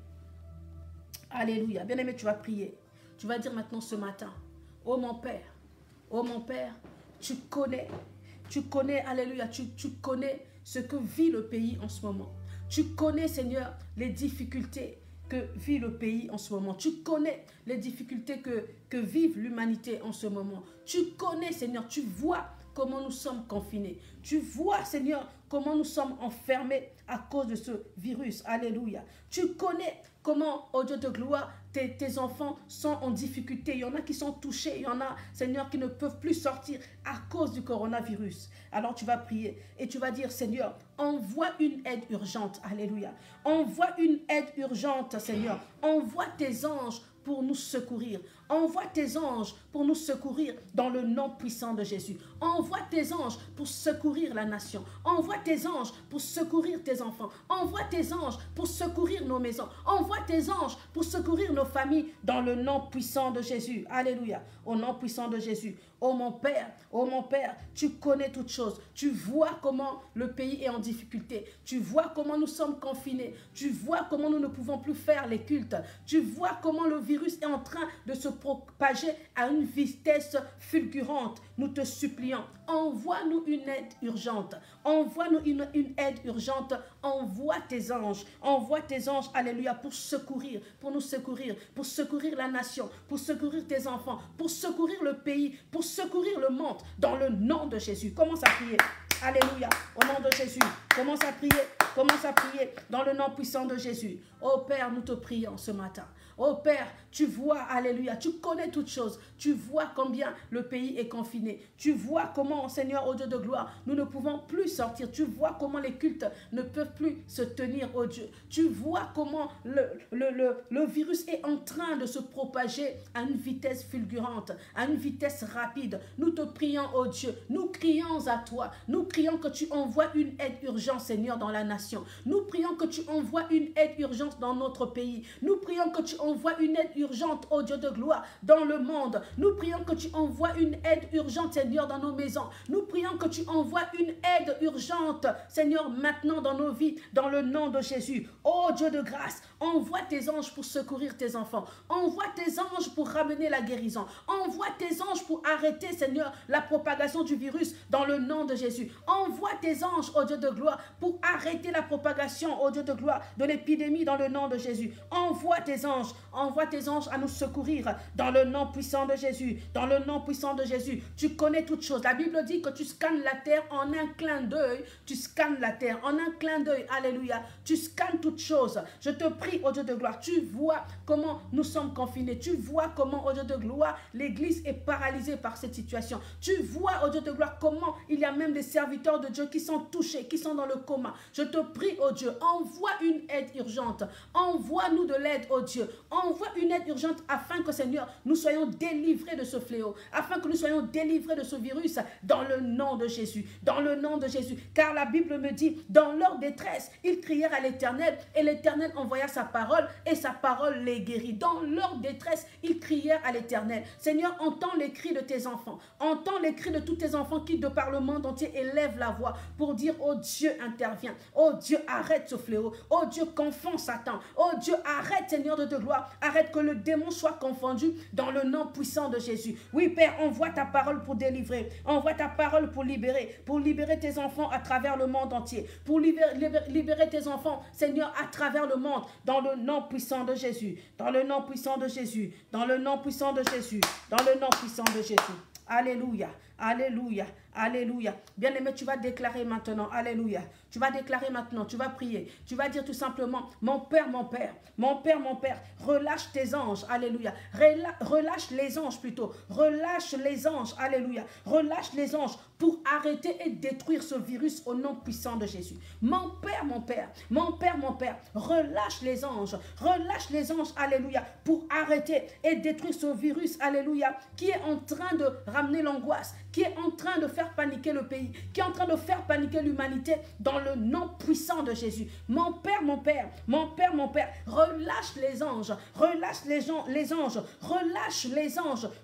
Alléluia. Bien-aimé, tu vas prier. Tu vas dire maintenant ce matin, oh mon Père, oh mon Père, tu connais, tu connais, alléluia, tu, tu connais ce que vit le pays en ce moment. Tu connais, Seigneur, les difficultés que vit le pays en ce moment. Tu connais les difficultés que, que vive l'humanité en ce moment. Tu connais, Seigneur, tu vois comment nous sommes confinés. Tu vois, Seigneur, comment nous sommes enfermés à cause de ce virus. Alléluia. Tu connais comment, au Dieu de gloire, tes, tes enfants sont en difficulté. Il y en a qui sont touchés. Il y en a, Seigneur, qui ne peuvent plus sortir à cause du coronavirus. Alors tu vas prier et tu vas dire, Seigneur, envoie une aide urgente. Alléluia. Envoie une aide urgente, Seigneur. Envoie tes anges pour nous secourir. Envoie tes anges pour nous secourir dans le nom puissant de Jésus. Envoie tes anges pour secourir la nation. Envoie tes anges pour secourir tes enfants. Envoie tes anges pour secourir nos maisons. Envoie tes anges pour secourir nos familles dans le nom puissant de Jésus. Alléluia. Au nom puissant de Jésus. Oh mon Père, oh mon Père, tu connais toutes choses. Tu vois comment le pays est en difficulté. Tu vois comment nous sommes confinés. Tu vois comment nous ne pouvons plus faire les cultes. Tu vois comment le virus est en train de se propager à une vitesse fulgurante. Nous te supplions, envoie-nous une aide urgente. Envoie-nous une, une aide urgente. Envoie tes anges. Envoie tes anges, alléluia, pour secourir, pour nous secourir, pour secourir la nation, pour secourir tes enfants, pour secourir le pays, pour secourir le monde dans le nom de Jésus. Commence à prier. Alléluia. Au nom de Jésus. Commence à prier. Commence à prier dans le nom puissant de Jésus. Oh Père, nous te prions ce matin. Oh Père, tu vois, alléluia, tu connais toutes choses. Tu vois combien le pays est confiné. Tu vois comment, Seigneur, au Dieu de gloire, nous ne pouvons plus sortir. Tu vois comment les cultes ne peuvent plus se tenir, oh Dieu. Tu vois comment le, le, le, le virus est en train de se propager à une vitesse fulgurante, à une vitesse rapide. Nous te prions, oh Dieu. Nous crions à toi. Nous crions que tu envoies une aide urgente, Seigneur, dans la nation. Nous prions que tu envoies une aide urgente dans notre pays. Nous prions que tu envoies une aide urgente, oh Dieu de gloire, dans le monde. Nous prions que tu envoies une aide urgente, Seigneur, dans nos maisons. Nous prions que tu envoies une aide urgente, Seigneur, maintenant dans nos vies, dans le nom de Jésus. Oh Dieu de grâce, envoie tes anges pour secourir tes enfants. Envoie tes anges pour ramener la guérison. Envoie tes anges pour arrêter, Seigneur, la propagation du virus dans le nom de Jésus. Envoie tes anges, oh Dieu de gloire, pour arrêter la propagation, oh Dieu de gloire, de l'épidémie dans le nom de Jésus. Envoie tes anges, envoie tes anges à nous secourir dans le nom puissant de Jésus, dans le nom puissant de Jésus. Tu connais toutes choses. La Bible dit que tu scannes la terre en un clin d'œil. Tu scannes la terre en un clin d'œil. Alléluia. Tu scannes toutes choses. Je te prie, oh Dieu de gloire, tu vois comment nous sommes confinés. Tu vois comment, oh Dieu de gloire, l'Église est paralysée par cette situation. Tu vois, oh Dieu de gloire, comment il y a même des serviteurs de Dieu qui sont touchés, qui sont dans le coma. Je te prie, oh Dieu, envoie une aide urgente. Envoie-nous de l'aide, oh Dieu. Envoie une aide urgente afin que, Seigneur, nous soyons délivrés de ce fléau, afin que nous soyons délivrés de ce virus dans le nom de Jésus, dans le nom de Jésus. Car la Bible me dit, dans leur détresse, ils crièrent à l'Éternel et l'Éternel envoya sa parole et sa parole les guérit. Dans leur détresse, ils crièrent à l'Éternel. Seigneur, entends les cris de tes enfants, entends les cris de tous tes enfants qui, de par le monde entier, élèvent la voix pour dire, oh Dieu, interviens. Oh Dieu, arrête ce fléau. Oh Dieu, confond Satan. Oh Dieu, arrête, Seigneur de gloire. Arrête que le démon soit confondu dans le nom puissant de Jésus. Oui, Père, envoie ta parole pour délivrer. Envoie ta parole pour libérer. Pour libérer tes enfants à travers le monde entier. Pour libérer, libérer, libérer tes enfants, Seigneur, à travers le monde. Dans le nom puissant de Jésus. Dans le nom puissant de Jésus. Dans le nom puissant de Jésus. Dans le nom puissant de Jésus. Alléluia. Alléluia. Alléluia. Bien-aimé, tu vas déclarer maintenant. Alléluia. Tu vas déclarer maintenant. Tu vas prier. Tu vas dire tout simplement, mon Père, mon Père, mon Père, mon Père, relâche tes anges. Alléluia. Rela- relâche les anges plutôt. Relâche les anges. Alléluia. Relâche les anges pour arrêter et détruire ce virus au nom puissant de Jésus. Mon Père, mon Père, mon Père, mon Père, relâche les anges. Relâche les anges. Alléluia. Pour arrêter et détruire ce virus. Alléluia. Qui est en train de ramener l'angoisse. Qui est en train de faire paniquer le pays, qui est en train de faire paniquer l'humanité dans le nom puissant de Jésus. Mon Père, mon Père, mon Père, mon Père, relâche les anges, relâche les, gens, les anges, relâche les anges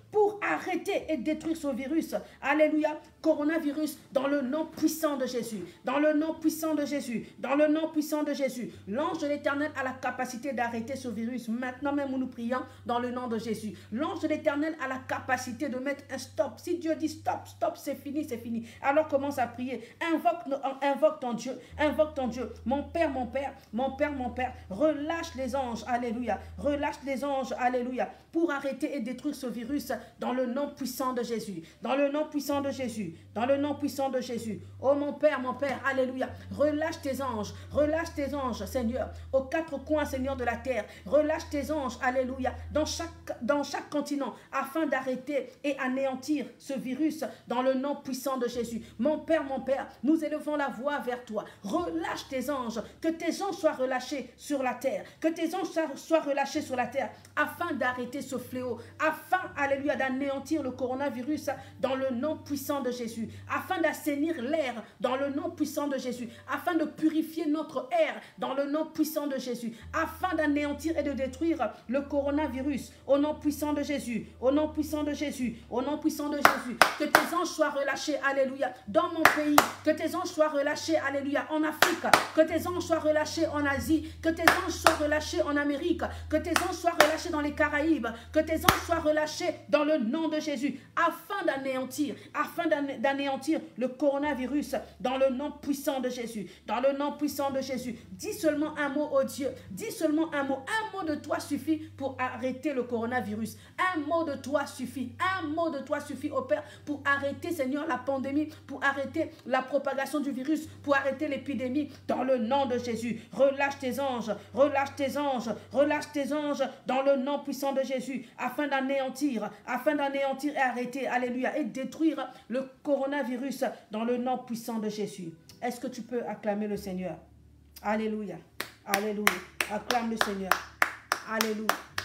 pour arrêter et détruire ce virus. Alléluia. Coronavirus, dans le nom puissant de Jésus. Dans le nom puissant de Jésus. Dans le nom puissant de Jésus. L'ange de l'Éternel a la capacité d'arrêter ce virus. Maintenant même où nous prions dans le nom de Jésus. L'ange de l'Éternel a la capacité de mettre un stop. Si Dieu dit stop, stop, c'est fini, c'est fini. Alors commence à prier. Invoque, invoque ton Dieu. Invoque ton Dieu. Mon Père, mon Père, mon Père, mon Père. Relâche les anges. Alléluia. Relâche les anges. Alléluia. Pour arrêter et détruire ce virus dans le nom puissant de Jésus. Dans le nom puissant de Jésus. Dans le nom puissant de Jésus. Oh mon Père, mon Père, alléluia. Relâche tes anges, relâche tes anges, Seigneur, aux quatre coins, Seigneur, de la terre. Relâche tes anges, alléluia, dans chaque, dans chaque continent, afin d'arrêter et anéantir ce virus dans le nom puissant de Jésus. Mon Père, mon Père, nous élevons la voix vers toi. Relâche tes anges, que tes anges soient relâchés sur la terre, que tes anges soient relâchés sur la terre, afin d'arrêter ce fléau, afin, alléluia, d'anéantir le coronavirus dans le nom puissant de Jésus, afin d'assainir l'air dans le nom puissant de Jésus, afin de purifier notre air dans le nom puissant de Jésus, afin d'anéantir et de détruire le coronavirus au nom puissant de Jésus, au nom puissant de Jésus, au nom puissant de Jésus. Que tes anges soient relâchés, alléluia, dans mon pays, que tes anges soient relâchés, alléluia, en Afrique, que tes anges soient relâchés en Asie, que tes anges soient relâchés en Amérique, que tes anges soient relâchés dans les Caraïbes, que tes anges soient relâchés dans le nom de Jésus, afin d'anéantir, afin d'anéantir le coronavirus dans le nom puissant de Jésus, dans le nom puissant de Jésus. Dis seulement un mot, oh Dieu, dis seulement un mot, un mot de toi suffit pour arrêter le coronavirus, un mot de toi suffit, un mot de toi suffit, oh Père, pour arrêter, Seigneur, la pandémie, pour arrêter la propagation du virus, pour arrêter l'épidémie, dans le nom de Jésus. Relâche tes anges, relâche tes anges, relâche tes anges dans le nom puissant de Jésus, afin d'anéantir, afin d'anéantir et arrêter, alléluia, et détruire le coronavirus dans le nom puissant de Jésus. Est-ce que tu peux acclamer le Seigneur? Alléluia, alléluia, acclame le Seigneur, alléluia,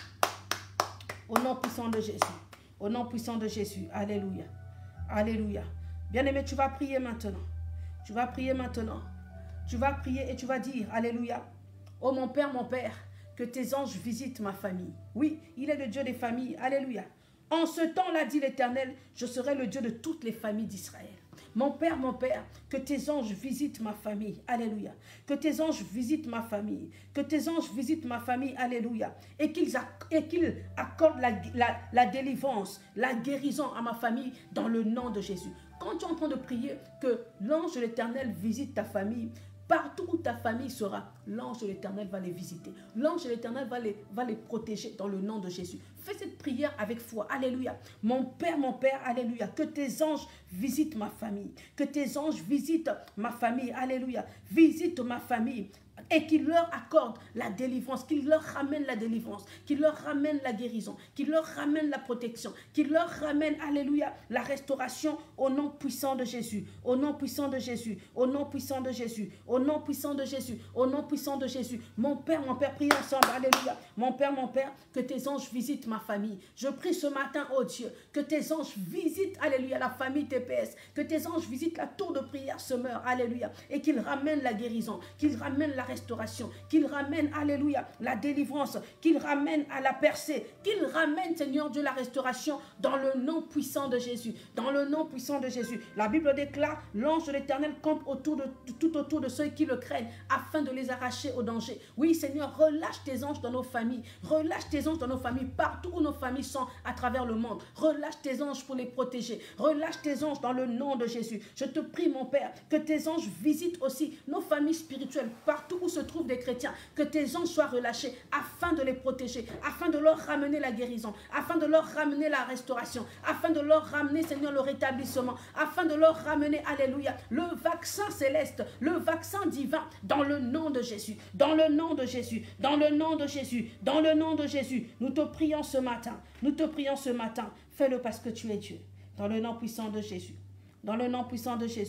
au nom puissant de Jésus, au nom puissant de Jésus, alléluia, alléluia. Bien-aimé, tu vas prier maintenant, tu vas prier maintenant, tu vas prier et tu vas dire, alléluia, oh mon Père, mon Père, que tes anges visitent ma famille. Oui, il est le Dieu des familles, alléluia. En ce temps-là, dit l'Éternel, je serai le Dieu de toutes les familles d'Israël. Mon Père, mon Père, que tes anges visitent ma famille, alléluia. Que tes anges visitent ma famille, que tes anges visitent ma famille, alléluia. Et qu'ils qu'ils accordent la, la, la délivrance, la guérison à ma famille dans le nom de Jésus. Quand tu es en train de prier que l'ange de l'Éternel visite ta famille, partout où ta famille sera, l'ange de l'Éternel va les visiter. L'ange de l'Éternel va les, va les protéger dans le nom de Jésus. Fais cette prière avec foi. Alléluia. Mon Père, mon Père, alléluia. Que tes anges visitent ma famille. Que tes anges visitent ma famille. Alléluia. Visite ma famille. Et qu'il leur accorde la délivrance, qu'il leur ramène la délivrance, qu'il leur ramène la guérison, qu'il leur ramène la protection, qu'il leur ramène, alléluia, la restauration au nom puissant de Jésus, au nom puissant de Jésus, au nom puissant de Jésus, au nom puissant de Jésus, au nom puissant de Jésus. Mon Père, mon Père, prie ensemble, alléluia. Mon Père, mon Père, que tes anges visitent ma famille. Je prie ce matin, oh Dieu, que tes anges visitent, alléluia, la famille T P S, que tes anges visitent la tour de prière Semeur, alléluia, et qu'ils ramènent la guérison, qu'ils ramènent la restauration, qu'il ramène, alléluia, la délivrance, qu'il ramène à la percée, qu'il ramène, Seigneur Dieu, la restauration dans le nom puissant de Jésus, dans le nom puissant de Jésus. La Bible déclare, l'ange de l'Éternel campe autour de, tout autour de ceux qui le craignent, afin de les arracher au danger. Oui, Seigneur, relâche tes anges dans nos familles, relâche tes anges dans nos familles, partout où nos familles sont à travers le monde. Relâche tes anges pour les protéger, relâche tes anges dans le nom de Jésus. Je te prie, mon Père, que tes anges visitent aussi nos familles spirituelles, partout où se trouvent des chrétiens, que tes anges soient relâchés afin de les protéger, afin de leur ramener la guérison, afin de leur ramener la restauration, afin de leur ramener, Seigneur, le rétablissement, afin de leur ramener, alléluia, le vaccin céleste, le vaccin divin, dans le nom de Jésus, dans le nom de Jésus, dans le nom de Jésus, dans le nom de Jésus. Nous te prions ce matin, nous te prions ce matin, fais-le parce que tu es Dieu, dans le nom puissant de Jésus, dans le nom puissant de Jésus.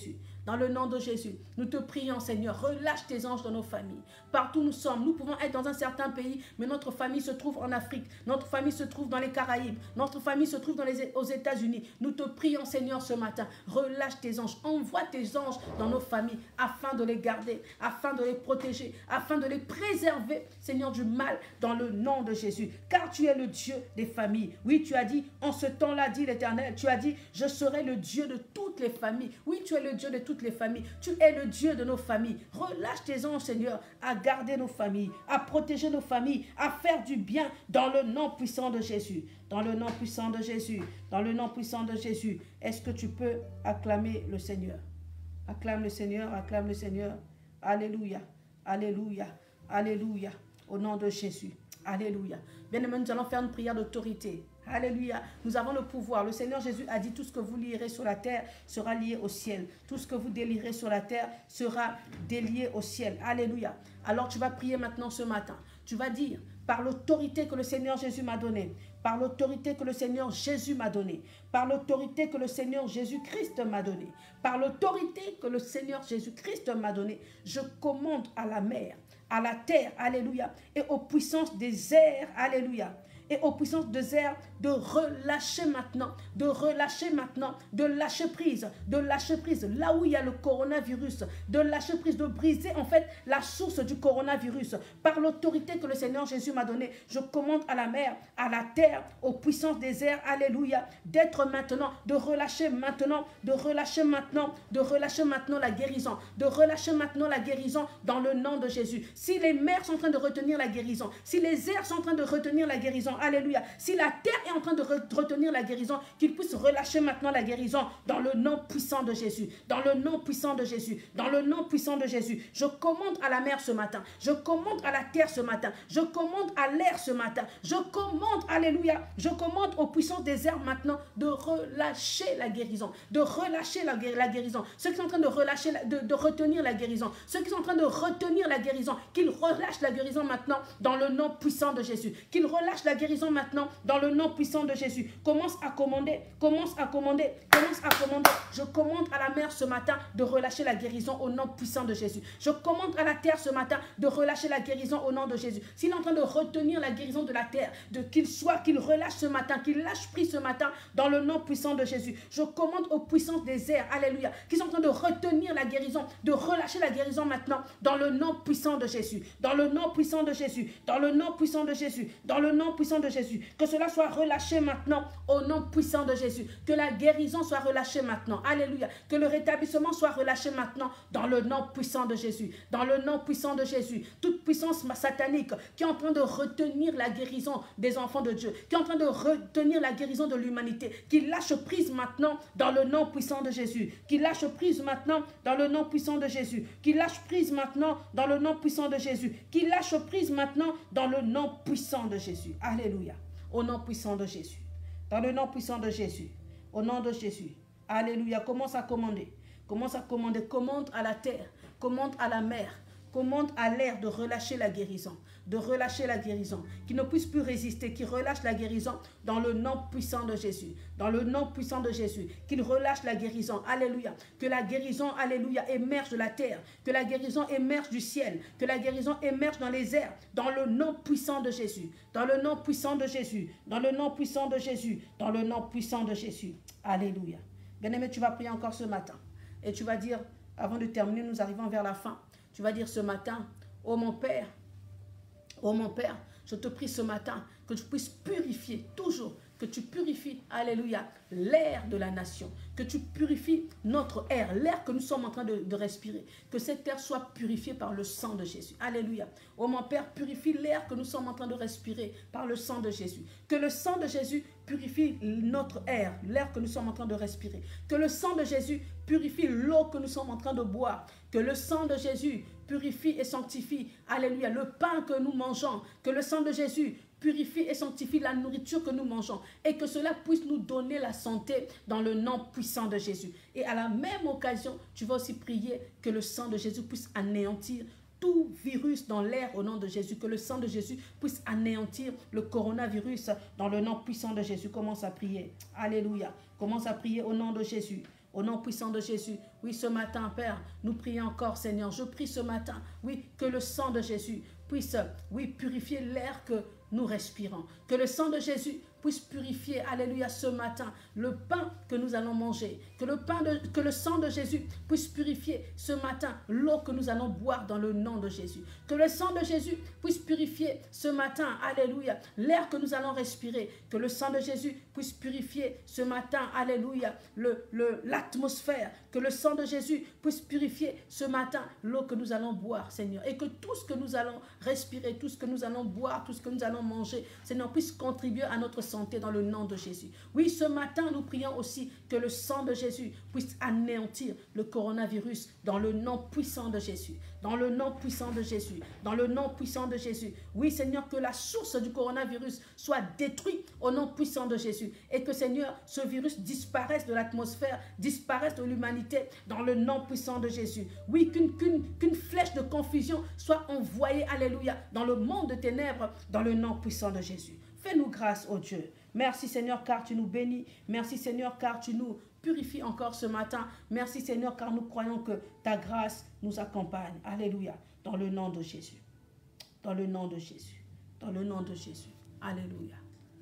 dans le nom de Jésus. Nous te prions, Seigneur, relâche tes anges dans nos familles. Partout où nous sommes, nous pouvons être dans un certain pays, mais notre famille se trouve en Afrique, notre famille se trouve dans les Caraïbes, notre famille se trouve dans les, aux États-Unis. Nous te prions, Seigneur, ce matin, relâche tes anges, envoie tes anges dans nos familles, afin de les garder, afin de les protéger, afin de les préserver, Seigneur, du mal, dans le nom de Jésus. Car tu es le Dieu des familles. Oui, tu as dit, en ce temps-là, dit l'Éternel, tu as dit, je serai le Dieu de toutes les familles. Oui, tu es le Dieu de toutes les familles. Tu es le Dieu de nos familles. Relâche tes anges, Seigneur, à garder nos familles, à protéger nos familles, à faire du bien dans le nom puissant de Jésus. Dans le nom puissant de Jésus. Dans le nom puissant de Jésus. Est-ce que tu peux acclamer le Seigneur? Acclame le Seigneur, acclame le Seigneur. Alléluia, alléluia, alléluia. Au nom de Jésus. Alléluia. Bien-aimés, nous allons faire une prière d'autorité. Alléluia. Nous avons le pouvoir. Le Seigneur Jésus a dit, tout ce que vous lierez sur la terre sera lié au ciel. Tout ce que vous délierez sur la terre sera délié au ciel. Alléluia. Alors tu vas prier maintenant ce matin. Tu vas dire, par l'autorité que le Seigneur Jésus m'a donnée, par l'autorité que le Seigneur Jésus m'a donnée, par l'autorité que le Seigneur Jésus-Christ m'a donnée, par l'autorité que le Seigneur Jésus-Christ m'a donnée, je commande à la mer, à la terre, alléluia, et aux puissances des airs, alléluia, et aux puissances des airs de relâcher maintenant, de relâcher maintenant, de lâcher prise, de lâcher prise, là où il y a le coronavirus, de lâcher prise, de briser en fait la source du coronavirus. Par l'autorité que le Seigneur Jésus m'a donnée, je commande à la mer, à la terre, aux puissances des airs, alléluia, d'être maintenant, de relâcher maintenant, de relâcher maintenant, de relâcher maintenant la guérison, de relâcher maintenant la guérison dans le nom de Jésus. Si les mers sont en train de retenir la guérison, si les airs sont en train de retenir la guérison, alléluia. Si la terre est en train de retenir la guérison, qu'il puisse relâcher maintenant la guérison dans le nom puissant de Jésus. Dans le nom puissant de Jésus. Dans le nom puissant de Jésus. Je commande à la mer ce matin. Je commande à la terre ce matin. Je commande à l'air ce matin. Je commande, alléluia. Je commande aux puissances des airs maintenant de relâcher la guérison. De relâcher la, la guérison. Ceux qui sont en train de relâcher, la, de, de retenir la guérison. Ceux qui sont en train de retenir la guérison. Qu'ils relâchent la guérison maintenant dans le nom puissant de Jésus. Qu'ils relâchent la guérison maintenant dans le nom puissant de Jésus. Commence à commander, commence à commander, commence à commander. Je commande à la mer ce matin de relâcher la guérison au nom puissant de Jésus. Je commande à la terre ce matin de relâcher la guérison au nom de Jésus. S'il est en train de retenir la guérison de la terre, de qu'il soit, qu'il relâche ce matin, qu'il lâche prise ce matin dans le nom puissant de Jésus. Je commande aux puissances des airs, alléluia, qui sont en train de retenir la guérison, de relâcher la guérison maintenant dans le nom puissant de Jésus. Dans le nom puissant de Jésus. Dans le nom puissant de Jésus. Dans le nom puissant de Jésus. Que cela soit relâché maintenant au nom puissant de Jésus. Que la guérison soit relâchée maintenant. Alléluia. Que le rétablissement soit relâché maintenant dans le nom puissant de Jésus. Dans le nom puissant de Jésus. Toute puissance satanique qui est en train de retenir la guérison des enfants de Dieu, qui est en train de retenir la guérison de l'humanité, qui lâche prise maintenant dans le nom puissant de Jésus. Qui lâche prise maintenant dans le nom puissant de Jésus. Qui lâche prise maintenant dans le nom puissant de Jésus. Qui lâche prise maintenant dans le nom puissant de Jésus. Alléluia. Au nom puissant de Jésus. Dans le nom puissant de Jésus. Au nom de Jésus. Alléluia. Commence à commander. Commence à commander. Commande à la terre. Commande à la mer. Commande à l'air de relâcher la guérison. De relâcher la guérison. Qui ne puisse plus résister. Qui relâche la guérison dans le nom puissant de Jésus. Dans le nom puissant de Jésus. Qu'il relâche la guérison. Alléluia. Que la guérison, alléluia, émerge de la terre. Que la guérison émerge du ciel. Que la guérison émerge dans les airs. Dans le nom puissant de Jésus. Dans le nom puissant de Jésus. Dans le nom puissant de Jésus. Dans le nom puissant de Jésus. Alléluia. Bien-aimé, tu vas prier encore ce matin. Et tu vas dire, avant de terminer, nous arrivons vers la fin. Tu vas dire ce matin, oh mon Père, oh mon Père, je te prie ce matin que tu puisses purifier toujours, que tu purifies, alléluia, l'air de la nation, que tu purifies notre air, l'air que nous sommes en train de, de respirer, que cet air soit purifié par le sang de Jésus, alléluia. Oh mon Père, purifie l'air que nous sommes en train de respirer par le sang de Jésus, que le sang de Jésus purifie notre air, l'air que nous sommes en train de respirer, que le sang de Jésus purifie l'eau que nous sommes en train de boire, que le sang de Jésus purifie et sanctifie, alléluia, le pain que nous mangeons, que le sang de Jésus purifie et sanctifie la nourriture que nous mangeons et que cela puisse nous donner la santé dans le nom puissant de Jésus. Et à la même occasion, tu vas aussi prier que le sang de Jésus puisse anéantir tout virus dans l'air au nom de Jésus, que le sang de Jésus puisse anéantir le coronavirus dans le nom puissant de Jésus. Commence à prier. Alléluia. Commence à prier au nom de Jésus. Au nom puissant de Jésus, oui, ce matin, Père, nous prions encore, Seigneur. Je prie ce matin, oui, que le sang de Jésus puisse, oui, purifier l'air que nous respirons. Que le sang de Jésus puisse purifier, alléluia, ce matin, le pain que nous allons manger. Que le, pain de, que le sang de Jésus puisse purifier ce matin l'eau que nous allons boire dans le nom de Jésus. Que le sang de Jésus puisse purifier ce matin, alléluia, l'air que nous allons respirer. Que le sang de Jésus puisse purifier ce matin, alléluia, le, le, l'atmosphère. Que le sang de Jésus puisse purifier ce matin l'eau que nous allons boire, Seigneur. Et que tout ce que nous allons respirer, tout ce que nous allons boire, tout ce que nous allons manger, Seigneur, puisse contribuer à notre santé dans le nom de Jésus. Oui, ce matin, nous prions aussi que le sang de Jésus puisse anéantir le coronavirus dans le nom puissant de Jésus. Dans le nom puissant de Jésus. Dans le nom puissant de Jésus. Oui, Seigneur, que la source du coronavirus soit détruite au nom puissant de Jésus. Et que, Seigneur, ce virus disparaisse de l'atmosphère, disparaisse de l'humanité dans le nom puissant de Jésus. Oui, qu'une qu'une, qu'une flèche de confusion soit envoyée, alléluia, dans le monde de ténèbres, dans le nom puissant de Jésus. Fais-nous grâce, ô Dieu. Merci, Seigneur, car tu nous bénis. Merci, Seigneur, car tu nous purifies encore ce matin. Merci, Seigneur, car nous croyons que ta grâce nous accompagne. Alléluia. Dans le nom de Jésus. Dans le nom de Jésus. Dans le nom de Jésus. Alléluia.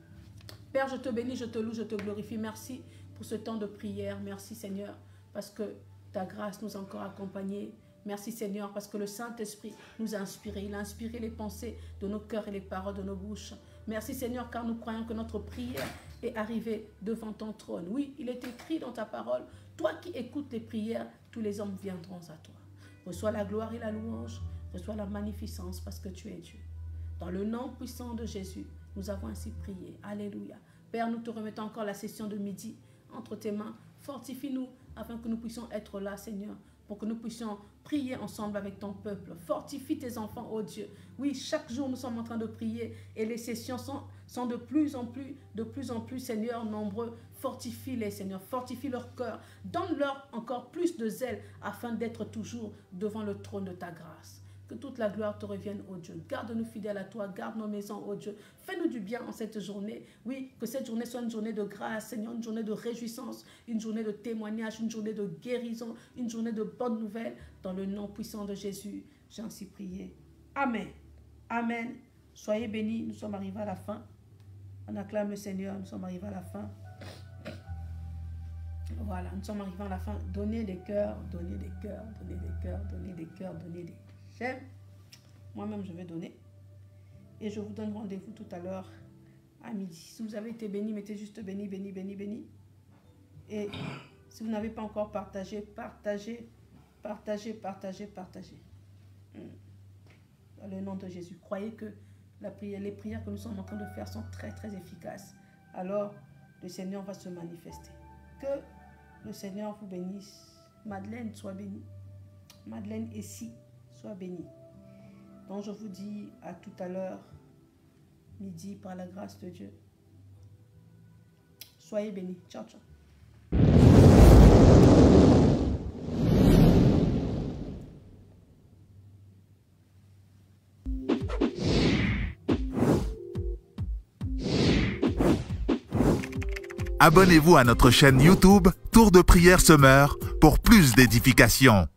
Père, je te bénis, je te loue, je te glorifie. Merci pour ce temps de prière. Merci, Seigneur, parce que ta grâce nous a encore accompagnés. Merci, Seigneur, parce que le Saint-Esprit nous a inspirés. Il a inspiré les pensées de nos cœurs et les paroles de nos bouches. Merci, Seigneur, car nous croyons que notre prière est arrivée devant ton trône. Oui, il est écrit dans ta parole, toi qui écoutes les prières, tous les hommes viendront à toi. Reçois la gloire et la louange, reçois la magnificence parce que tu es Dieu. Dans le nom puissant de Jésus, nous avons ainsi prié. Alléluia. Père, nous te remettons encore la session de midi entre tes mains. Fortifie-nous afin que nous puissions être là, Seigneur, pour que nous puissions prier ensemble avec ton peuple. Fortifie tes enfants, ô Dieu. Oui, chaque jour, nous sommes en train de prier et les sessions sont, sont de plus en plus, de plus en plus, Seigneur, nombreux. Fortifie-les, Seigneur. Fortifie leur cœur. Donne-leur encore plus de zèle afin d'être toujours devant le trône de ta grâce. Que toute la gloire te revienne, ô Dieu. Garde-nous fidèles à toi. Garde nos maisons, ô Dieu. Fais-nous du bien en cette journée. Oui, que cette journée soit une journée de grâce, Seigneur, une journée de réjouissance, une journée de témoignage, une journée de guérison, une journée de bonnes nouvelles. Dans le nom puissant de Jésus, j'ai ainsi prié. Amen. Amen. Soyez bénis. Nous sommes arrivés à la fin. On acclame le Seigneur. Nous sommes arrivés à la fin. Voilà, nous sommes arrivés à la fin. Donnez des cœurs, donnez des cœurs, donnez des cœurs, donnez des cœurs, donnez des j'aime. Moi-même, je vais donner. Et je vous donne rendez-vous tout à l'heure à midi. Si vous avez été béni, mettez juste béni, béni, béni, béni. Et si vous n'avez pas encore partagé, partagez, partagez, partagez, partagez. Dans le nom de Jésus. Croyez que la prière, les prières que nous sommes en train de faire sont très, très efficaces. Alors, le Seigneur va se manifester. Que le Seigneur vous bénisse. Madeleine, sois bénie. Madeleine est ici. Sois béni. Donc je vous dis à tout à l'heure, midi, par la grâce de Dieu. Soyez bénis. Ciao, ciao. Abonnez-vous à notre chaîne YouTube Tour de prière Semeur pour plus d'édification.